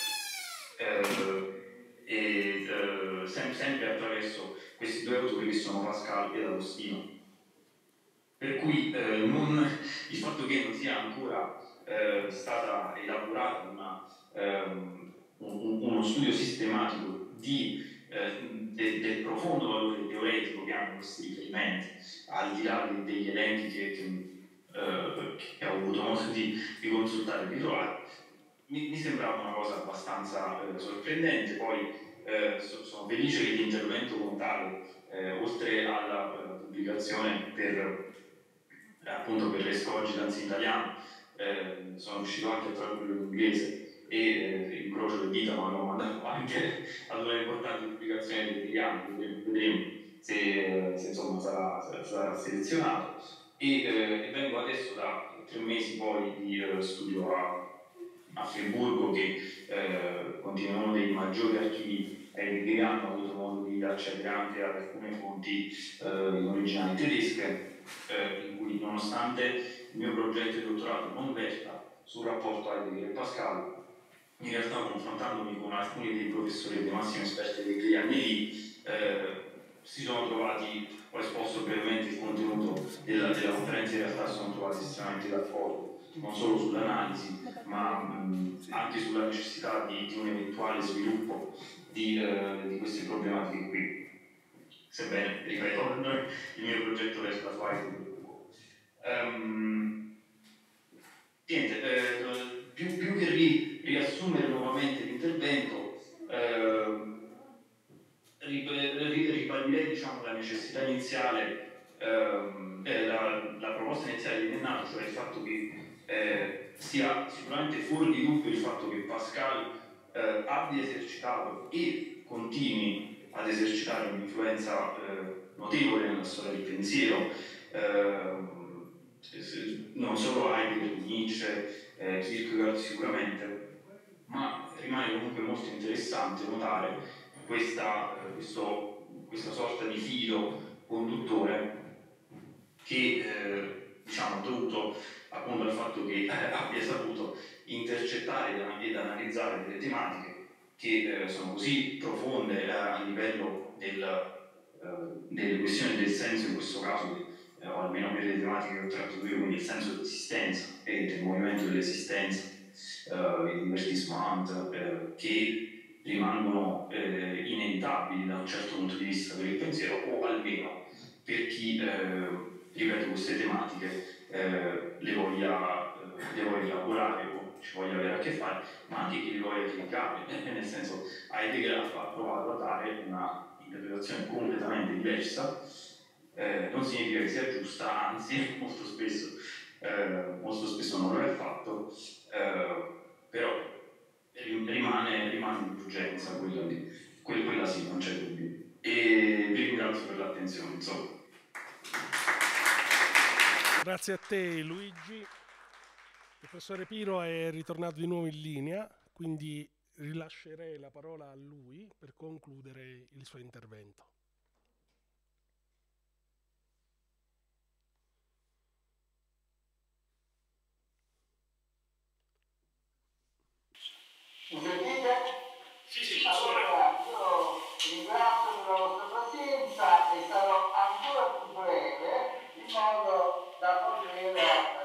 sempre attraverso questi due autori che sono Pascal ed Agostino. Per cui il fatto che non sia ancora stata elaborata uno studio sistematico del profondo valore teoretico che hanno questi riferimenti, al di là degli elenchi che ho avuto modo di consultare e di trovare, mi sembrava una cosa abbastanza sorprendente. Poi sono felice che l'intervento come tale, oltre alla pubblicazione appunto per l'Escogitans in italiano, sono riuscito anche a tradurlo in inglese e incrocio le dita, ma l'ho mandato anche ad una importante pubblicazione di italiano, vedremo se insomma sarà selezionato. E vengo adesso da 3 mesi poi di studio a Friburgo, che contiene uno dei maggiori archivi heideggeriani. Ho avuto modo di accedere anche ad alcune fonti in originali tedesche, in cui, nonostante il mio progetto di dottorato non verta sul rapporto Heidegger e Pascal, in realtà, confrontandomi con alcuni dei professori e dei massimi esperti degli anni lì, si sono trovati, ho esposto brevemente il contenuto della conferenza, in realtà si sono trovati estremamente d'accordo, non solo sull'analisi, ma anche sulla necessità di un eventuale sviluppo di queste problematiche qui. Sebbene, ripeto, il mio progetto resta su Heidegger. Niente, più che riassumere nuovamente l'intervento, ribadirei, diciamo, la necessità iniziale, la proposta iniziale di Bennato, cioè il fatto che sia sicuramente fuori di dubbio il fatto che Pascal abbia esercitato e continui ad esercitare un'influenza notevole nella storia del pensiero, non solo Heidegger, Nietzsche, Kierkegaard sicuramente, ma rimane comunque molto interessante notare questa sorta di filo conduttore che diciamo, dovuto appunto al fatto che abbia saputo intercettare ed analizzare delle tematiche che sono così profonde a livello delle questioni del senso, in questo caso, o almeno per le tematiche che ho tratto io, quindi il senso dell'esistenza e del movimento dell'esistenza, il divertissement, che rimangono inevitabili da un certo punto di vista per il pensiero, o almeno per chi, ripeto, queste tematiche le voglia elaborare o ci voglia avere a che fare, ma anche chi le voglia criticare, nel senso Heidegger ha provato a dare una interpretazione completamente diversa. Non significa che sia giusta, anzi molto spesso Grazie a te Luigi. Il professore Piro è ritornato di nuovo in linea, quindi rilascerei la parola a lui per concludere il suo intervento. Mi sentite? Sì, allora, io ringrazio per la vostra pazienza e sarò ancora più breve in modo da poter,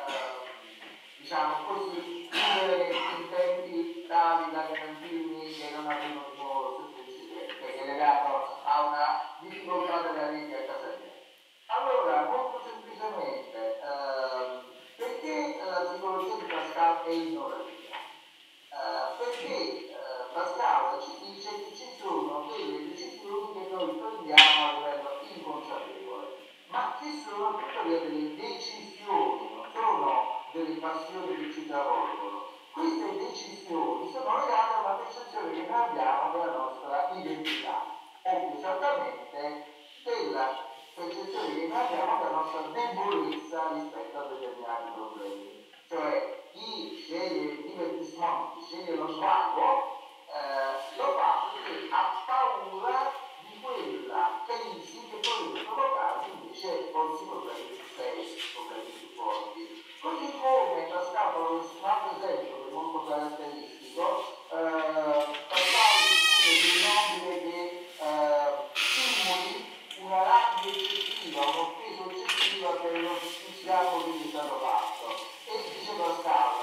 diciamo così, chiudere in tempi tali da garantirmi che non avremo di nuovo questo incidente, che è legato a una difficoltà della rete a casa mia. Allora, molto semplicemente, perché la psicologia di Pascal è innovativa? Perché Pascal ci dice che ci sono delle decisioni che noi prendiamo a livello inconsapevole, ma che sono tuttavia delle decisioni, non sono delle passioni che ci travolgono. Queste decisioni sono legate a una percezione che noi abbiamo della nostra identità, o più esattamente della percezione che noi abbiamo della nostra debolezza rispetto a determinati problemi. Cioè, chi sceglie il divertissement, chi sceglie lo svago, lo fa perché ha paura di quella crisi che potrebbe provocare invece forse problemi più seri, problemi più forti. Così come Pascal, un altro esempio che è molto caratteristico, Pascal discute di un nobile che simuli una rabbia eccessiva, uno peso eccessivo per lo schiaffo che gli è stato fatto. E dice Pascal,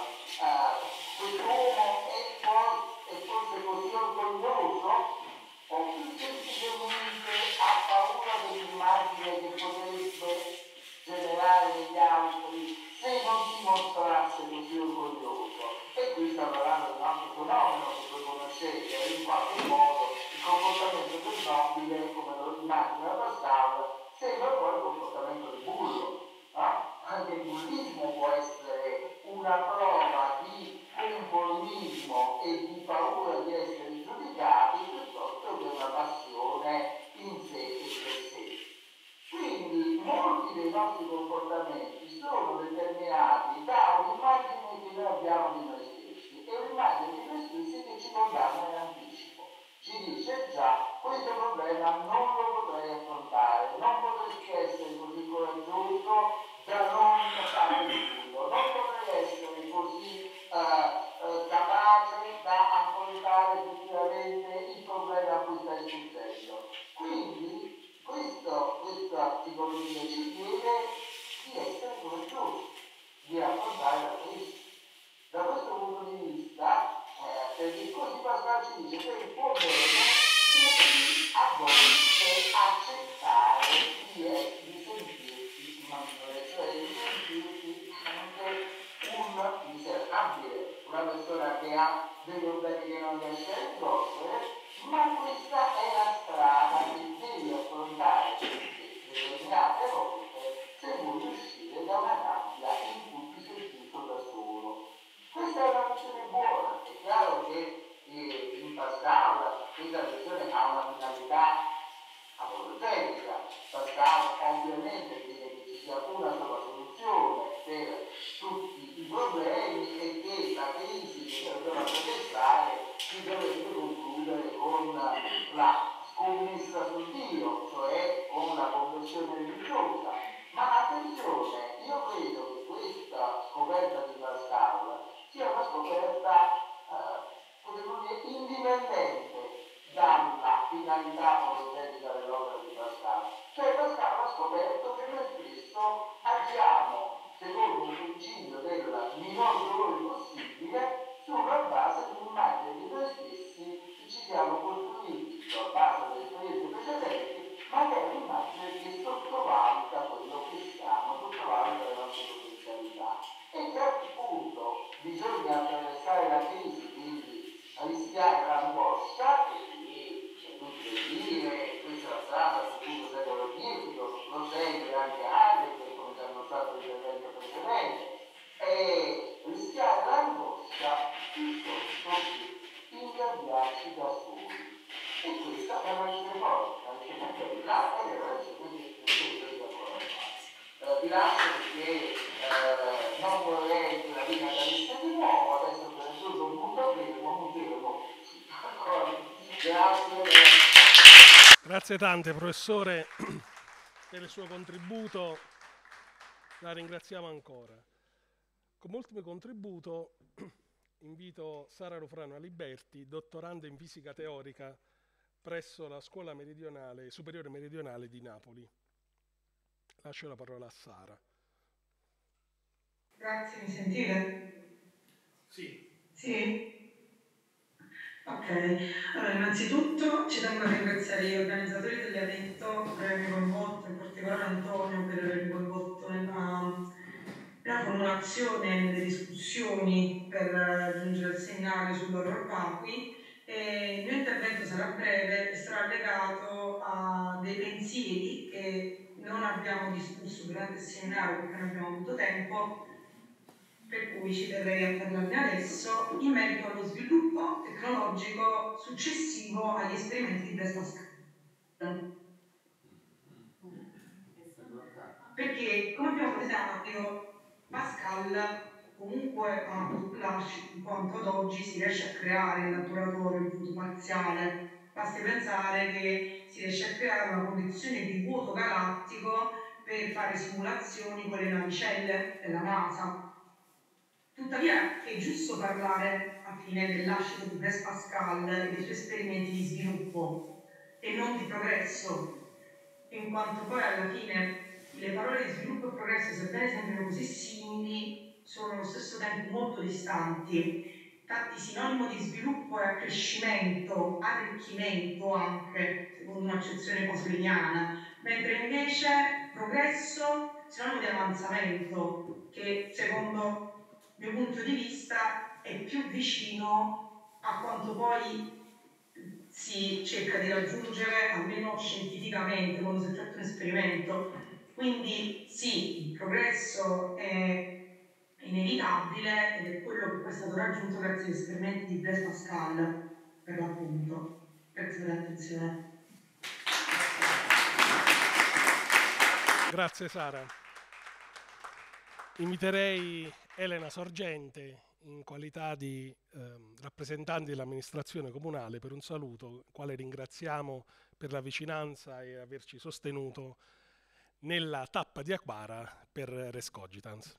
quest'uomo è forse così orgoglioso o più semplicemente ha paura dell'immagine che potrebbe generare negli altri se non si mostrasse così orgoglioso. E qui sta parlando di un altro fenomeno che voi conoscete, in qualche modo il comportamento del nobile, come lo immagina Pascal, sembra poi il comportamento del bullo. Anche il bullismo può essere una prova di conformismo e di paura di essere giudicati piuttosto che una passione in sé e per sé. Quindi molti dei nostri comportamenti sono determinati da un'immagine che noi abbiamo di noi stessi e un'immagine di noi stessi che ci condanna in anticipo. Ci dice già, questo problema non lo potrei affrontare, non potresti essere così coraggioso da non fare il bullo, non potrei essere così capace da affrontare effettivamente il problema a cui stai succedendo. Quindi questa psicologia ci chiede di essere coraggiosi, di affrontare la crisi. Da questo punto di vista, perché così Pascal ci dice che il problema devi a volte accettare di sentirti maggiore, cioè di sentirti anche un miserabile, una persona che ha dei problemi che non riesce a risolvere, ma questa è la strada che devi affrontare determinate volte se vuoi uscire da una gabbia in cui ti sei chiuso da solo. Questa è una visione buona, è chiaro che in Pascal questa visione ha una finalità apologetica. Pascal ovviamente crede che ci sia una sola soluzione per tutti i problemi e che la crisi che noi dobbiamo attraversare si dovrebbe concludere con la scommessa sul Dio, cioè con la conversione religiosa. Ma attenzione, io credo che questa scoperta di Pascal sia una scoperta potremmo dire indipendente dalla finalità apologetica dell'opera di Pascal. Cioè Pascal ha scoperto che noi spesso agiamo secondo un principio del minor dolore possibile sulla base di un'immagine di noi stessi che ci siamo costruiti sulla base delle esperienze precedenti, ma che è un'immagine che sottovaluta quello che siamo, sottovaluta le nostre potenzialità. E che appunto bisogna attraversare la crisi, quindi rischiare l'angoscia e quindi tutte le dire Grazie tante, professore, per il suo contributo. La ringraziamo ancora. Come ultimo contributo invito Sara Rufrano Aliberti, dottoranda in fisica teorica presso la Scuola Superiore Meridionale di Napoli. Lascio la parola a Sara. Grazie, mi sentite? Sì. Sì? Ok, allora innanzitutto ci tengo a ringraziare gli organizzatori dell'evento per avermi coinvolto, in particolare Antonio per avermi coinvolto nella formulazione, nelle discussioni per giungere al seminario sull'horror vacui. Il mio intervento sarà breve e sarà legato a dei pensieri che non abbiamo discusso durante il seminario perché non abbiamo avuto tempo, per cui ci terrei a parlarne adesso, in merito allo sviluppo tecnologico successivo agli esperimenti di Blaise Pascal. Perché, come abbiamo presentato, Pascal comunque ha lasciato, in quanto ad oggi si riesce a creare in laboratorio il vuoto parziale. Basti pensare che si riesce a creare una condizione di vuoto galattico per fare simulazioni con le navicelle della NASA. Tuttavia è giusto parlare a fine del lascito di Blaise Pascal e dei suoi esperimenti di sviluppo e non di progresso, in quanto poi alla fine le parole di sviluppo e progresso, sebbene sembrino così simili, sono allo stesso tempo molto distanti. Infatti sinonimo di sviluppo è accrescimento, arricchimento anche, secondo un'accezione post-leniana, mentre invece progresso è sinonimo di avanzamento, che secondo il mio punto di vista è più vicino a quanto poi si cerca di raggiungere, almeno scientificamente, quando si effettua un esperimento. Quindi sì, il progresso è inevitabile ed è quello che poi è stato raggiunto grazie agli esperimenti di Blaise Pascal, per l'appunto. Grazie per l'attenzione. Grazie Sara. Inviterei Elena Sorgente in qualità di rappresentante dell'amministrazione comunale per un saluto, quale ringraziamo per la vicinanza e averci sostenuto nella tappa di Aquara per Res Cogitans.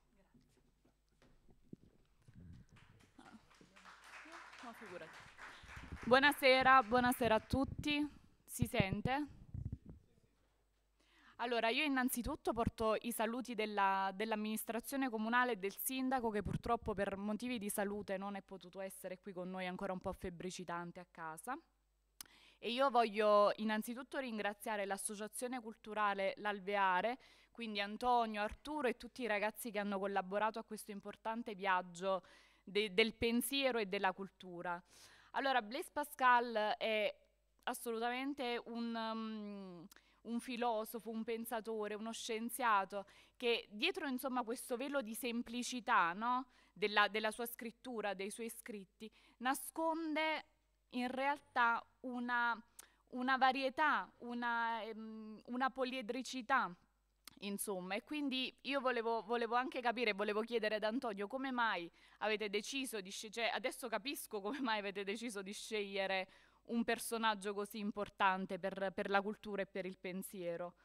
Buonasera a tutti. Si sente? Allora, io innanzitutto porto i saluti dell'amministrazione comunale e del sindaco, che purtroppo per motivi di salute non è potuto essere qui con noi, ancora un po' febbricitante a casa. E io voglio innanzitutto ringraziare l'associazione culturale L'Alveare, quindi Antonio, Arturo e tutti i ragazzi che hanno collaborato a questo importante viaggio del pensiero e della cultura. Allora, Blaise Pascal è assolutamente un filosofo, un pensatore, uno scienziato che dietro insomma questo velo di semplicità, no? della sua scrittura, dei suoi scritti, nasconde in realtà una varietà, una poliedricità, insomma. E quindi io volevo anche capire, volevo chiedere ad Antonio come mai avete deciso cioè adesso capisco come mai avete deciso di scegliere un personaggio così importante per la cultura e per il pensiero.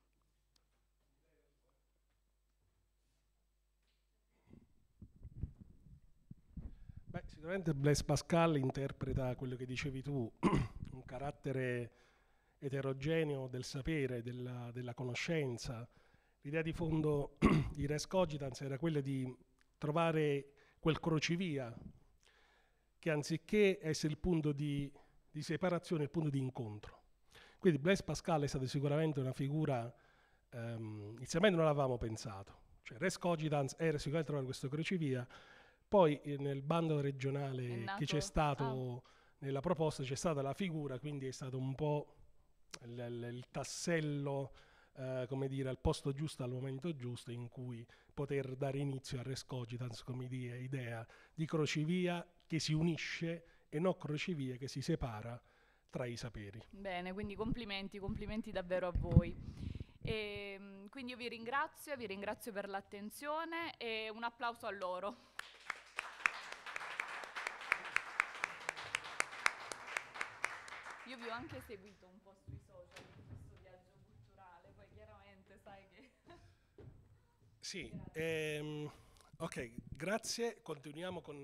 Beh, sicuramente Blaise Pascal interpreta quello che dicevi tu, un carattere eterogeneo del sapere, della conoscenza. L'idea di fondo di Res Cogitans era quella di trovare quel crocevia che anziché essere il punto di separazione, è il punto di incontro. Quindi Blaise Pascal è stata sicuramente una figura, inizialmente non l'avevamo pensato, cioè Res Cogitans era sicuramente trovare questo crocevia. Poi nel bando regionale che c'è stato, nella proposta c'è stata la figura, quindi è stato un po' il tassello, come dire, al posto giusto, al momento giusto, in cui poter dare inizio a Res Cogitans come idea di crocevia che si unisce e non crocevia che si separa tra i saperi. Bene, quindi complimenti davvero a voi. E, quindi io vi ringrazio per l'attenzione e un applauso a loro. Io vi ho anche seguito un po' sui social. Sì, ok, grazie. Continuiamo con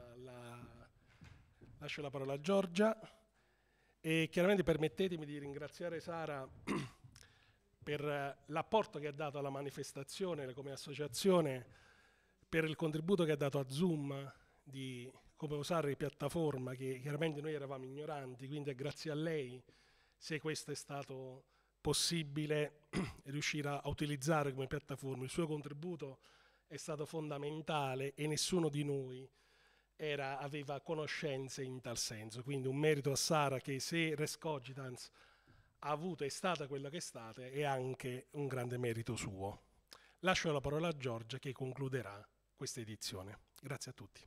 lascio la parola a Giorgia e chiaramente permettetemi di ringraziare Sara per l'apporto che ha dato alla manifestazione come associazione, per il contributo che ha dato a Zoom di come usare la piattaforma, che chiaramente noi eravamo ignoranti, quindi è grazie a lei se questo è stato possibile riuscire a utilizzare come piattaforma. Il suo contributo è stato fondamentale e nessuno di noi aveva conoscenze in tal senso, quindi un merito a Sara, che se Res Cogitans ha avuto, è stata quella che è stata, è anche un grande merito suo. Lascio la parola a Giorgia che concluderà questa edizione. Grazie a tutti.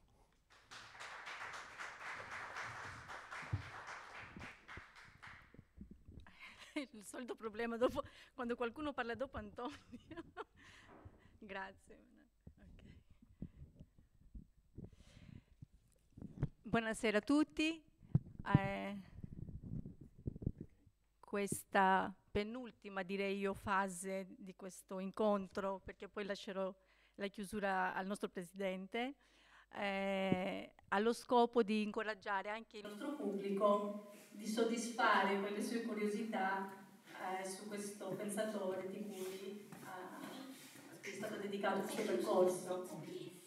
Il solito problema dopo, quando qualcuno parla dopo Antonio. Grazie. Okay. Buonasera a tutti. Questa penultima, direi io, fase di questo incontro, perché poi lascerò la chiusura al nostro Presidente, allo scopo di incoraggiare anche il nostro pubblico di soddisfare quelle sue curiosità su questo pensatore di cui è stato dedicato questo percorso.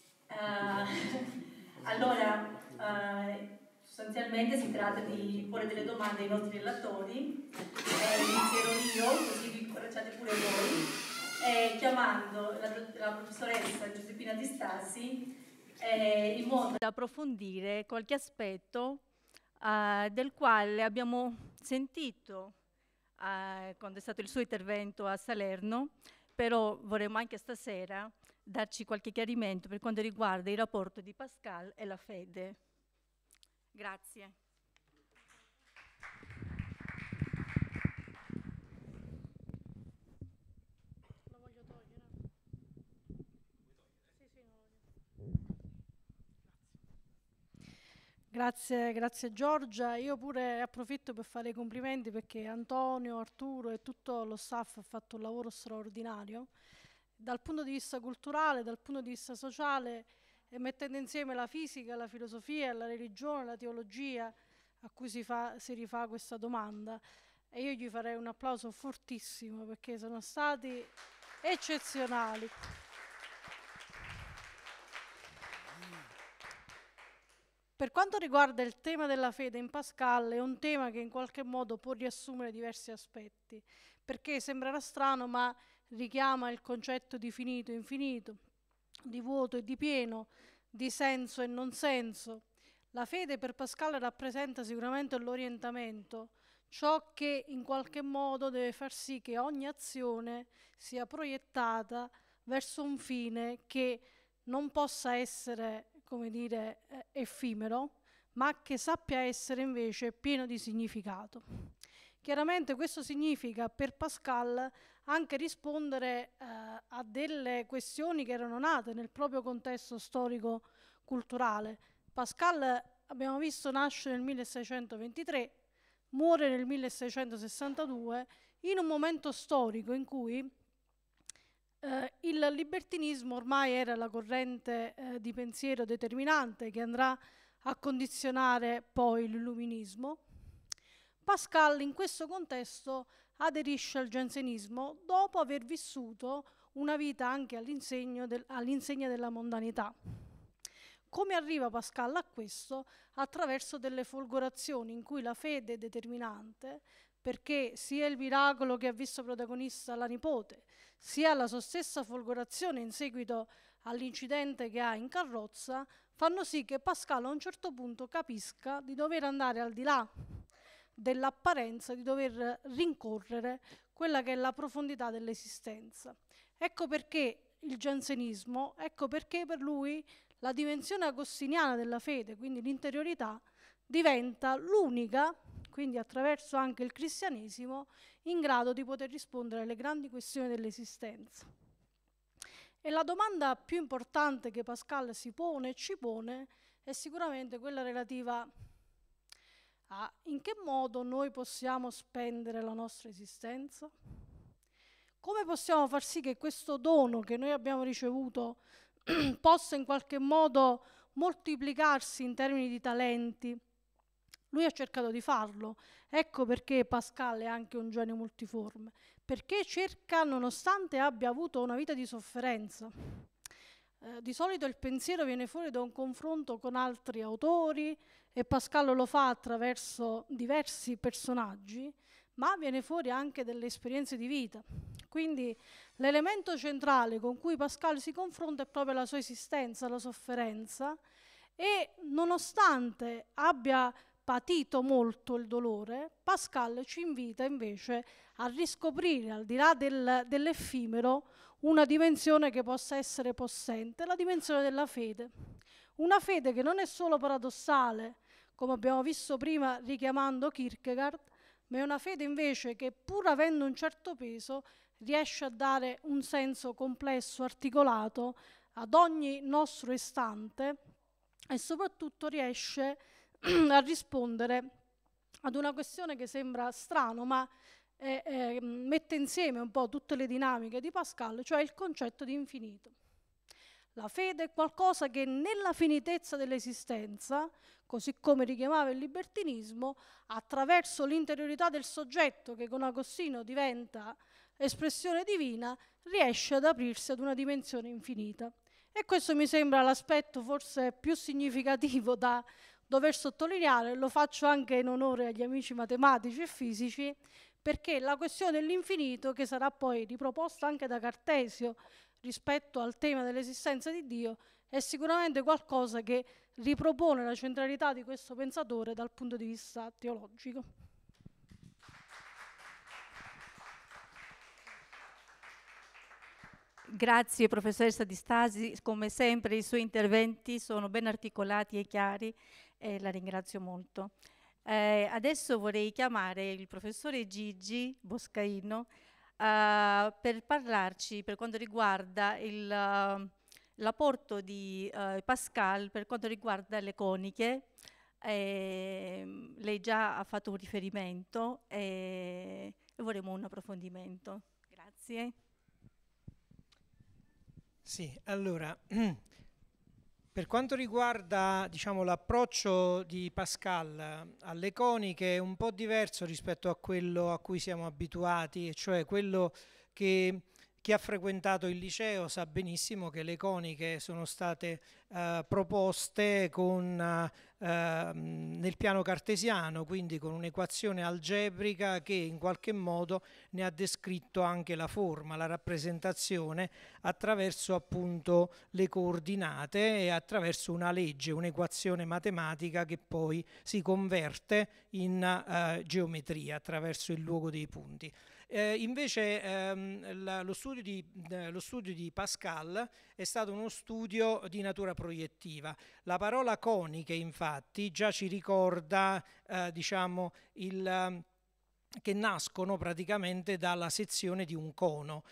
Allora, sostanzialmente si tratta di porre delle domande ai nostri relatori, inizierò io, così vi incoraggiate pure voi, chiamando la professoressa Giuseppina Di Stasi, in modo da approfondire qualche aspetto del quale abbiamo sentito quando è stato il suo intervento a Salerno, però vorremmo anche stasera darci qualche chiarimento per quanto riguarda il rapporto di Pascal e la fede. Grazie. Lo voglio togliere? Sì, sì, lo voglio. Grazie Giorgia. Io pure approfitto per fare i complimenti perché Antonio, Arturo e tutto lo staff ha fatto un lavoro straordinario dal punto di vista culturale, dal punto di vista sociale, e mettendo insieme la fisica, la filosofia, la religione, la teologia a cui si rifà questa domanda. E io gli farei un applauso fortissimo perché sono stati eccezionali. Per quanto riguarda il tema della fede in Pascal, è un tema che in qualche modo può riassumere diversi aspetti, perché sembrerà strano, ma richiama il concetto di finito e infinito, di vuoto e di pieno, di senso e non senso. La fede per Pascal rappresenta sicuramente l'orientamento, ciò che in qualche modo deve far sì che ogni azione sia proiettata verso un fine che non possa essere, come dire, effimero, ma che sappia essere invece pieno di significato. Chiaramente questo significa per Pascal anche rispondere a delle questioni che erano nate nel proprio contesto storico-culturale. Pascal, abbiamo visto, nasce nel 1623, muore nel 1662, in un momento storico in cui il libertinismo ormai era la corrente di pensiero determinante che andrà a condizionare poi l'illuminismo. Pascal in questo contesto aderisce al jansenismo dopo aver vissuto una vita anche all'insegna della mondanità. Come arriva Pascal a questo? Attraverso delle folgorazioni in cui la fede è determinante, perché sia il miracolo che ha visto protagonista la nipote, sia la sua stessa folgorazione in seguito all'incidente che ha in carrozza, fanno sì che Pascal a un certo punto capisca di dover andare al di là dell'apparenza, di dover rincorrere quella che è la profondità dell'esistenza. Ecco perché il jansenismo, ecco perché per lui la dimensione agostiniana della fede, quindi l'interiorità, diventa l'unica, quindi attraverso anche il cristianesimo, in grado di poter rispondere alle grandi questioni dell'esistenza. E la domanda più importante che Pascal si pone e ci pone è sicuramente quella relativa a in che modo noi possiamo spendere la nostra esistenza, come possiamo far sì che questo dono che noi abbiamo ricevuto possa in qualche modo moltiplicarsi in termini di talenti? Lui ha cercato di farlo. Ecco perché Pascal è anche un genio multiforme, perché cerca, nonostante abbia avuto una vita di sofferenza. Di solito il pensiero viene fuori da un confronto con altri autori e Pascal lo fa attraverso diversi personaggi, ma viene fuori anche delle esperienze di vita. Quindi l'elemento centrale con cui Pascal si confronta è proprio la sua esistenza, la sofferenza, e nonostante abbia patito molto il dolore, Pascal ci invita invece a riscoprire, al di là dell'effimero, una dimensione che possa essere possente, la dimensione della fede. Una fede che non è solo paradossale, come abbiamo visto prima richiamando Kierkegaard, ma è una fede invece che, pur avendo un certo peso, riesce a dare un senso complesso, articolato ad ogni nostro istante e soprattutto riesce a rispondere ad una questione che sembra strano, ma mette insieme un po' tutte le dinamiche di Pascal, cioè il concetto di infinito. La fede è qualcosa che nella finitezza dell'esistenza, così come richiamava il libertinismo, attraverso l'interiorità del soggetto che con Agostino diventa espressione divina, riesce ad aprirsi ad una dimensione infinita. E questo mi sembra l'aspetto forse più significativo da dover sottolineare, lo faccio anche in onore agli amici matematici e fisici, perché la questione dell'infinito, che sarà poi riproposta anche da Cartesio rispetto al tema dell'esistenza di Dio, è sicuramente qualcosa che ripropone la centralità di questo pensatore dal punto di vista teologico. Grazie professoressa Di Stasi, come sempre i suoi interventi sono ben articolati e chiari e la ringrazio molto. Adesso vorrei chiamare il professore Gigi Boscaino per parlarci per quanto riguarda l'apporto di Pascal per quanto riguarda le coniche. Lei già ha fatto un riferimento e vorremmo un approfondimento. Grazie. Sì, allora, per quanto riguarda, diciamo, l'approccio di Pascal alle coniche è un po' diverso rispetto a quello a cui siamo abituati, e cioè quello che chi ha frequentato il liceo sa benissimo che le coniche sono state proposte nel piano cartesiano, quindi con un'equazione algebrica che in qualche modo ne ha descritto anche la forma, la rappresentazione attraverso appunto le coordinate e attraverso una legge, un'equazione matematica che poi si converte in geometria attraverso il luogo dei punti. Invece lo studio di Pascal è stato uno studio di natura proiettiva. La parola coniche infatti già ci ricorda diciamo che nascono praticamente dalla sezione di un cono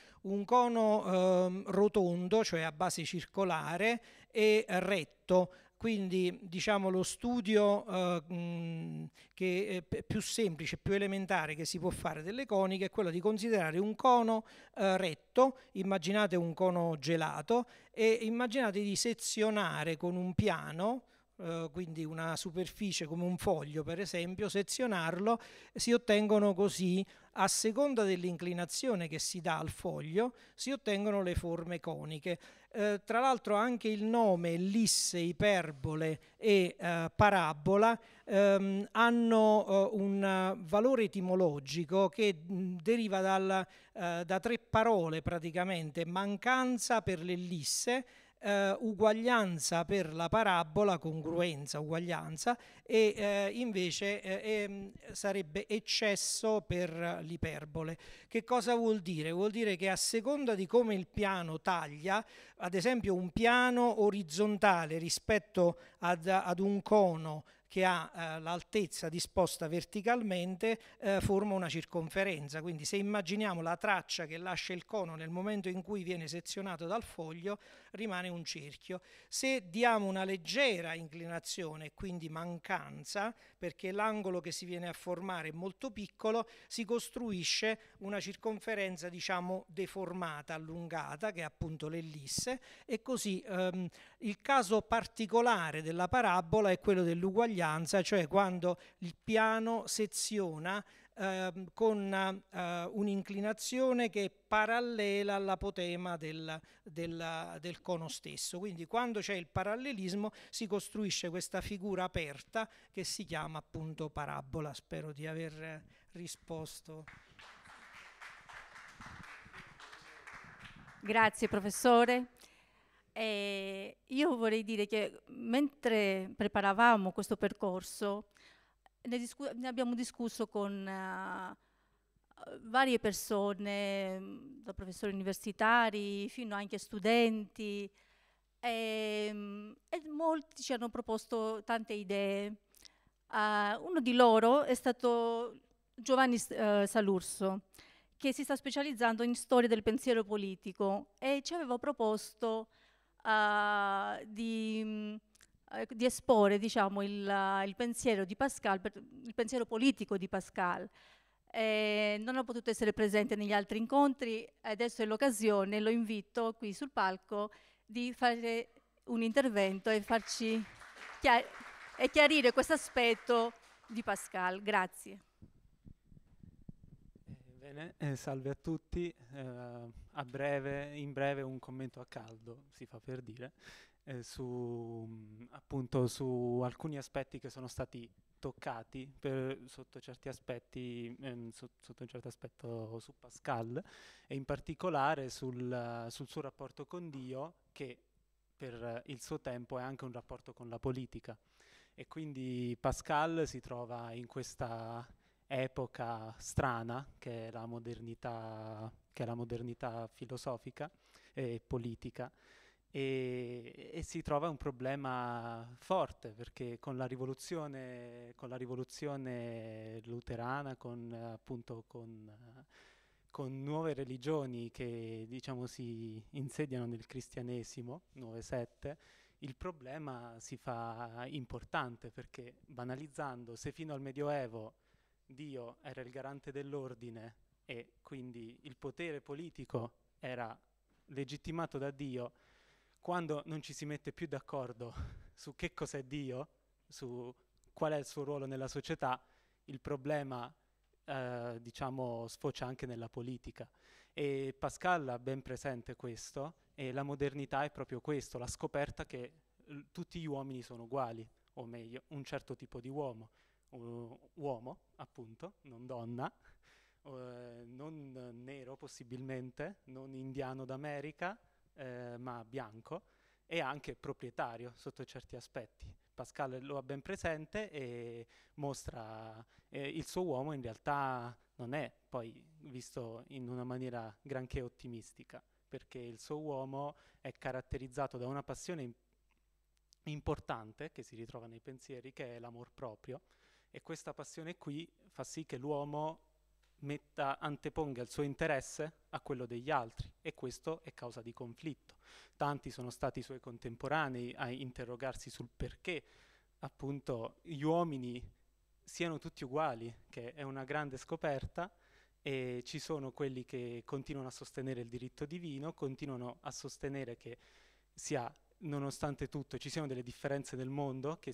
rotondo, cioè a base circolare, e retto. Quindi diciamo lo studio che è più semplice, più elementare che si può fare delle coniche è quello di considerare un cono retto, immaginate un cono gelato, e immaginate di sezionare con un piano, quindi una superficie come un foglio per esempio, sezionarlo, si ottengono così, a seconda dell'inclinazione che si dà al foglio, si ottengono le forme coniche. Tra l'altro anche il nome ellisse, iperbole e parabola hanno un valore etimologico che deriva da tre parole praticamente: mancanza per l'ellisse, uguaglianza per la parabola, congruenza, uguaglianza, e invece sarebbe eccesso per l'iperbole. Che cosa vuol dire? Vuol dire che a seconda di come il piano taglia, ad esempio un piano orizzontale rispetto ad un cono che ha l'altezza disposta verticalmente forma una circonferenza. Quindi se immaginiamo la traccia che lascia il cono nel momento in cui viene sezionato dal foglio, rimane un cerchio. Se diamo una leggera inclinazione, quindi mancanza, perché l'angolo che si viene a formare è molto piccolo, si costruisce una circonferenza, diciamo, deformata, allungata, che è appunto l'ellisse, e così il caso particolare della parabola è quello dell'uguaglianza, cioè quando il piano seziona con un'inclinazione che è parallela all'apotema del cono stesso. Quindi quando c'è il parallelismo si costruisce questa figura aperta che si chiama appunto parabola. Spero di aver risposto. Grazie professore. Io vorrei dire che mentre preparavamo questo percorso ne abbiamo discusso con varie persone, da professori universitari fino anche a studenti, e molti ci hanno proposto tante idee. Uno di loro è stato Giovanni Salurso, che si sta specializzando in storia del pensiero politico, e ci aveva proposto di esporre, diciamo, il pensiero di Pascal, il pensiero politico di Pascal. Non ho potuto essere presente negli altri incontri, adesso è l'occasione, lo invito qui sul palco di fare un intervento e farci chiarire questo aspetto di Pascal. Grazie. Bene, salve a tutti. In breve un commento a caldo, si fa per dire, appunto su alcuni aspetti che sono stati toccati sotto certi aspetti, sotto un certo aspetto su Pascal, e in particolare sul suo rapporto con Dio, che per il suo tempo è anche un rapporto con la politica. E quindi Pascal si trova in questa epoca strana che è la modernità filosofica e politica, e si trova un problema forte, perché con la rivoluzione luterana, con nuove religioni che, diciamo, si insediano nel cristianesimo, nuove sette, il problema si fa importante, perché, banalizzando, se fino al Medioevo Dio era il garante dell'ordine e quindi il potere politico era legittimato da Dio, quando non ci si mette più d'accordo su che cos'è Dio, su qual è il suo ruolo nella società, il problema diciamo sfocia anche nella politica. E Pascal ha ben presente questo, e la modernità è proprio questo, la scoperta che tutti gli uomini sono uguali, o meglio, un certo tipo di uomo. Uomo, appunto, non donna, non nero possibilmente, non indiano d'America, ma bianco, e anche proprietario sotto certi aspetti. Pascal lo ha ben presente e mostra il suo uomo in realtà non è poi visto in una maniera granché ottimistica, perché il suo uomo è caratterizzato da una passione importante che si ritrova nei pensieri, che è l'amor proprio. E questa passione qui fa sì che l'uomo anteponga il suo interesse a quello degli altri, e questo è causa di conflitto. Tanti sono stati i suoi contemporanei a interrogarsi sul perché appunto gli uomini siano tutti uguali, che è una grande scoperta, e ci sono quelli che continuano a sostenere il diritto divino, continuano a sostenere che nonostante tutto ci siano delle differenze nel mondo che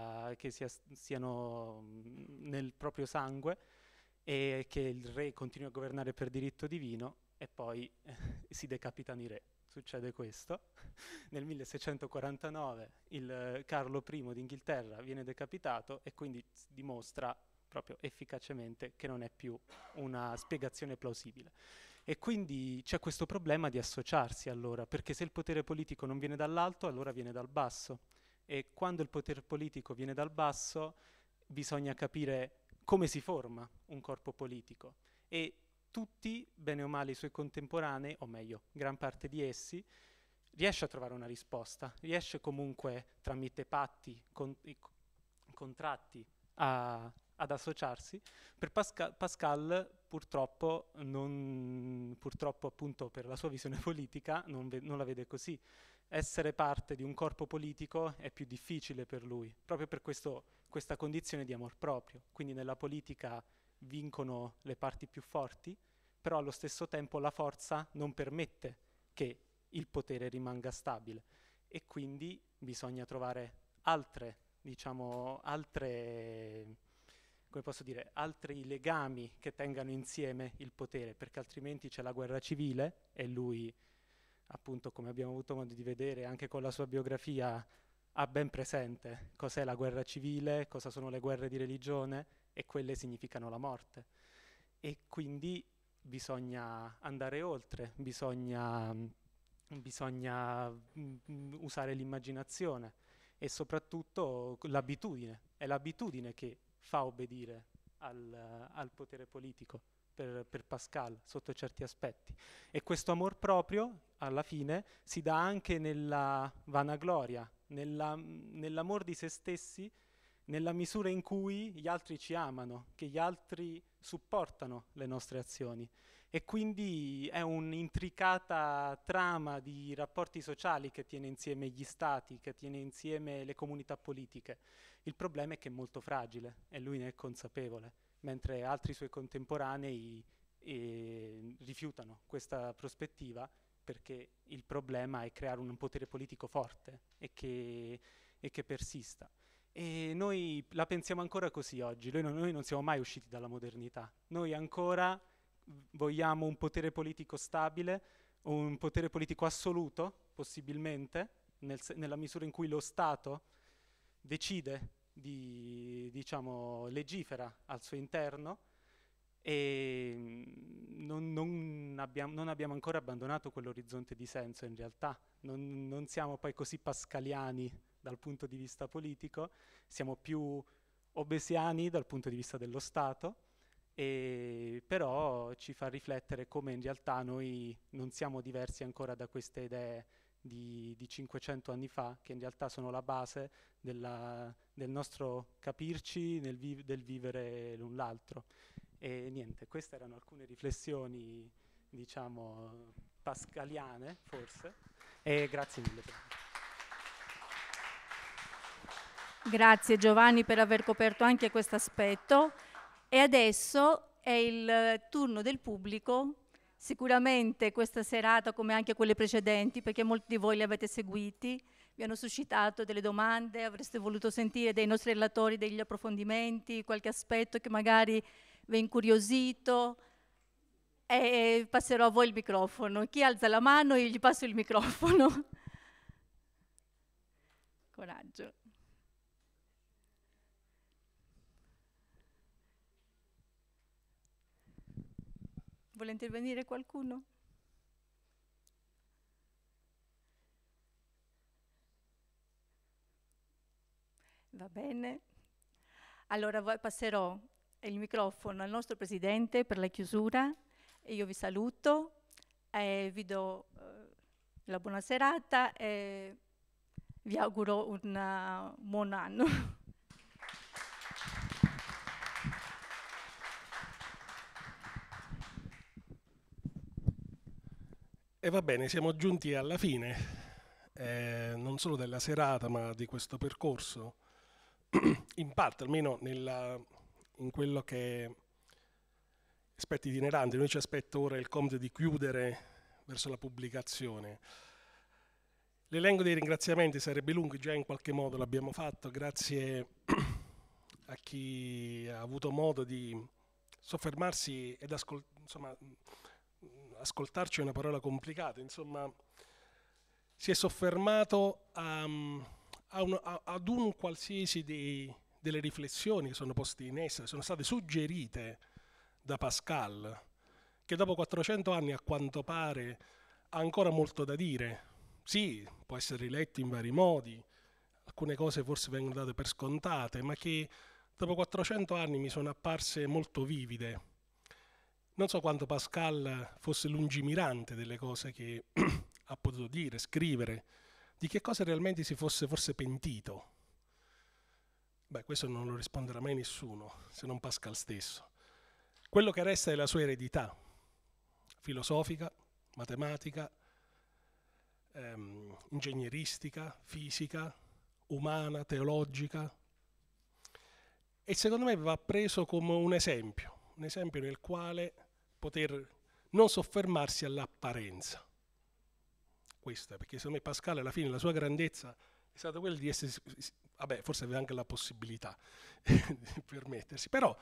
siano nel proprio sangue, e che il re continui a governare per diritto divino, e poi si decapitano i re. Succede questo. Nel 1649 il Carlo I d'Inghilterra viene decapitato, e quindi dimostra proprio efficacemente che non è più una spiegazione plausibile. E quindi c'è questo problema di associarsi, allora, perché se il potere politico non viene dall'alto, allora viene dal basso, e quando il potere politico viene dal basso bisogna capire come si forma un corpo politico, e tutti, bene o male, i suoi contemporanei, o meglio, gran parte di essi, riesce a trovare una risposta, riesce comunque tramite patti con contratti ad associarsi. Per Pascal purtroppo appunto per la sua visione politica non la vede così. Essere parte di un corpo politico è più difficile per lui, proprio per questa condizione di amor proprio. Quindi nella politica vincono le parti più forti, però allo stesso tempo la forza non permette che il potere rimanga stabile, e quindi bisogna trovare altri legami che tengano insieme il potere, perché altrimenti c'è la guerra civile, e lui, appunto, come abbiamo avuto modo di vedere anche con la sua biografia, ha ben presente cos'è la guerra civile, cosa sono le guerre di religione, e quelle significano la morte. E quindi bisogna andare oltre, bisogna usare l'immaginazione e soprattutto l'abitudine. È l'abitudine che fa obbedire al potere politico per Pascal sotto certi aspetti. E questo amor proprio alla fine si dà anche nella vanagloria, nell'amor di se stessi, nella misura in cui gli altri ci amano, che gli altri supportano le nostre azioni. E quindi è un'intricata trama di rapporti sociali che tiene insieme gli stati, che tiene insieme le comunità politiche. Il problema è che è molto fragile e lui ne è consapevole, mentre altri suoi contemporanei rifiutano questa prospettiva, perché il problema è creare un potere politico forte e che persista. E noi la pensiamo ancora così oggi. Noi non siamo mai usciti dalla modernità. Noi ancora vogliamo un potere politico stabile, un potere politico assoluto, possibilmente, nella misura in cui lo Stato decide legifera al suo interno, e non abbiamo ancora abbandonato quell'orizzonte di senso. In realtà non siamo poi così pascaliani dal punto di vista politico, siamo più obesiani dal punto di vista dello Stato, però ci fa riflettere come in realtà noi non siamo diversi ancora da queste idee di 500 anni fa, che in realtà sono la base del nostro capirci, del vivere l'un l'altro. E niente, queste erano alcune riflessioni, diciamo, pascaliane, forse, e grazie mille. Grazie Giovanni per aver coperto anche questo aspetto. E adesso è il turno del pubblico. Sicuramente questa serata, come anche quelle precedenti, perché molti di voi le avete seguiti, vi hanno suscitato delle domande, avreste voluto sentire dai nostri relatori degli approfondimenti, qualche aspetto che magari vi ha incuriosito, e passerò a voi il microfono. Chi alza la mano io gli passo il microfono. Coraggio. Vuole intervenire qualcuno? Va bene. Allora passerò il microfono al nostro Presidente per la chiusura. E io vi saluto, vi do la buona serata e vi auguro un buon anno. E va bene, siamo giunti alla fine, non solo della serata, ma di questo percorso, in parte, almeno in quello che è aspetti itineranti. Noi ci aspetta ora il compito di chiudere verso la pubblicazione. L'elenco dei ringraziamenti sarebbe lungo, già in qualche modo l'abbiamo fatto, grazie a chi ha avuto modo di soffermarsi ed ascoltarci è una parola complicata, insomma, si è soffermato ad un qualsiasi delle riflessioni che sono poste in essere, sono state suggerite da Pascal, che dopo 400 anni a quanto pare ha ancora molto da dire. Sì, può essere riletto in vari modi, alcune cose forse vengono date per scontate, ma che dopo 400 anni mi sono apparse molto vivide. Non so quanto Pascal fosse lungimirante delle cose che ha potuto dire, scrivere, di che cosa realmente si fosse forse pentito. Beh, questo non lo risponderà mai nessuno, se non Pascal stesso. Quello che resta è la sua eredità filosofica, matematica, ingegneristica, fisica, umana, teologica, e secondo me va preso come un esempio nel quale poter non soffermarsi all'apparenza. Questo è, perché secondo me Pascal alla fine la sua grandezza è stata quella di essere, vabbè, forse aveva anche la possibilità di permettersi, però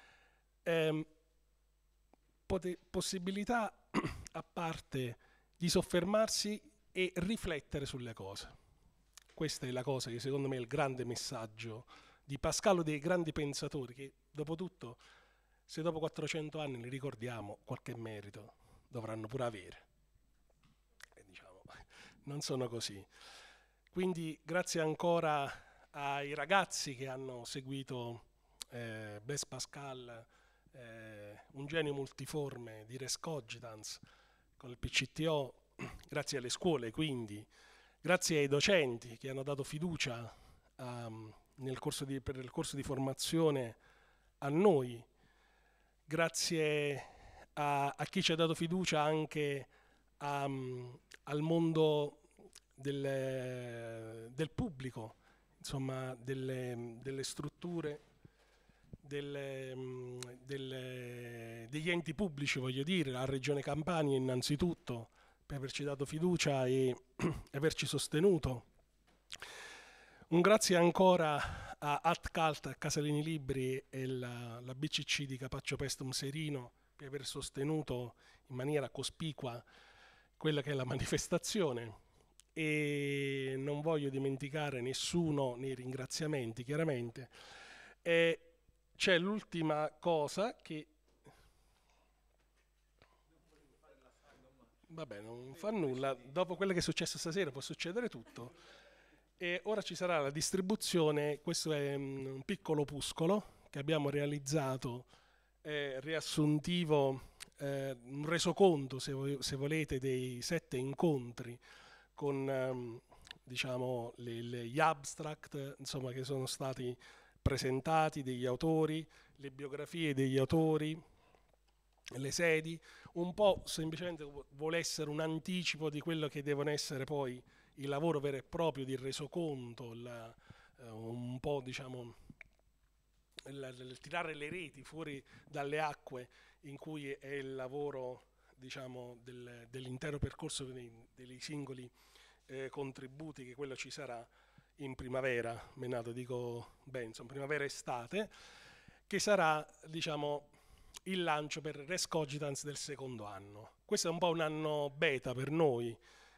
possibilità a parte di soffermarsi e riflettere sulle cose. Questa è la cosa che secondo me è il grande messaggio di Pascal o dei grandi pensatori, che dopo tutto, se dopo 400 anni li ricordiamo, qualche merito dovranno pure avere. E diciamo, non sono così. Quindi grazie ancora ai ragazzi che hanno seguito Blaise Pascal, un genio multiforme di Res Cogitans con il PCTO, grazie alle scuole quindi, grazie ai docenti che hanno dato fiducia per il corso di formazione a noi, grazie a chi ci ha dato fiducia anche al mondo del pubblico, insomma delle strutture, degli enti pubblici, voglio dire, la Regione Campania innanzitutto, per averci dato fiducia e averci sostenuto. Un grazie ancora a AtCalt, a Casalini Libri e la BCC di Capaccio Pestum Serino per aver sostenuto in maniera cospicua quella che è la manifestazione, e non voglio dimenticare nessuno nei ringraziamenti, chiaramente. C'è l'ultima cosa che... Vabbè, non fa nulla, dopo quello che è successo stasera può succedere tutto. E ora ci sarà la distribuzione, questo è un piccolo opuscolo che abbiamo realizzato, riassuntivo, un resoconto, se volete, dei 7 incontri con diciamo, gli abstract, insomma, che sono stati presentati, degli autori, le biografie degli autori, le sedi, un po' semplicemente vuole essere un anticipo di quello che devono essere poi il lavoro vero e proprio di resoconto, un po' diciamo il tirare le reti fuori dalle acque in cui è il lavoro, diciamo, dell'intero percorso dei singoli contributi, che quello ci sarà in primavera, Menato dico bene, insomma primavera-estate, che sarà, diciamo, il lancio per Res Cogitans del secondo anno. Questo è un po' un anno beta per noi.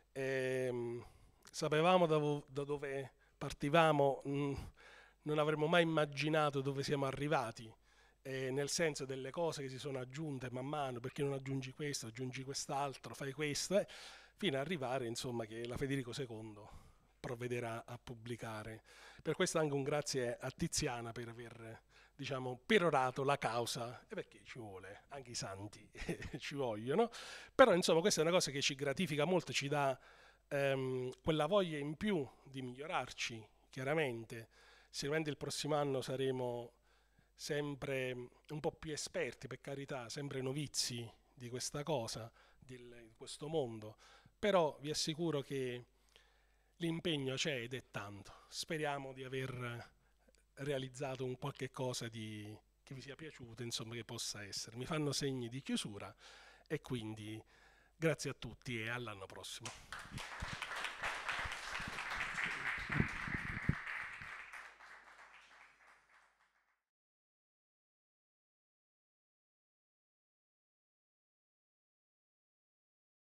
Sapevamo da dove partivamo, non avremmo mai immaginato dove siamo arrivati, nel senso delle cose che si sono aggiunte man mano, perché non aggiungi questo, aggiungi quest'altro, fai questo, fino ad arrivare, insomma, che la Federico II provvederà a pubblicare. Per questo anche un grazie a Tiziana per aver, diciamo, perorato la causa, e perché ci vuole, anche i santi ci vogliono, però insomma questa è una cosa che ci gratifica molto, ci dà quella voglia in più di migliorarci, chiaramente. Sicuramente il prossimo anno saremo sempre un po' più esperti, per carità, sempre novizi di questa cosa, di questo mondo, però vi assicuro che l'impegno c'è ed è tanto. Speriamo di aver realizzato un qualche cosa che vi sia piaciuto, insomma, che possa essere. Mi fanno segni di chiusura e quindi grazie a tutti e all'anno prossimo.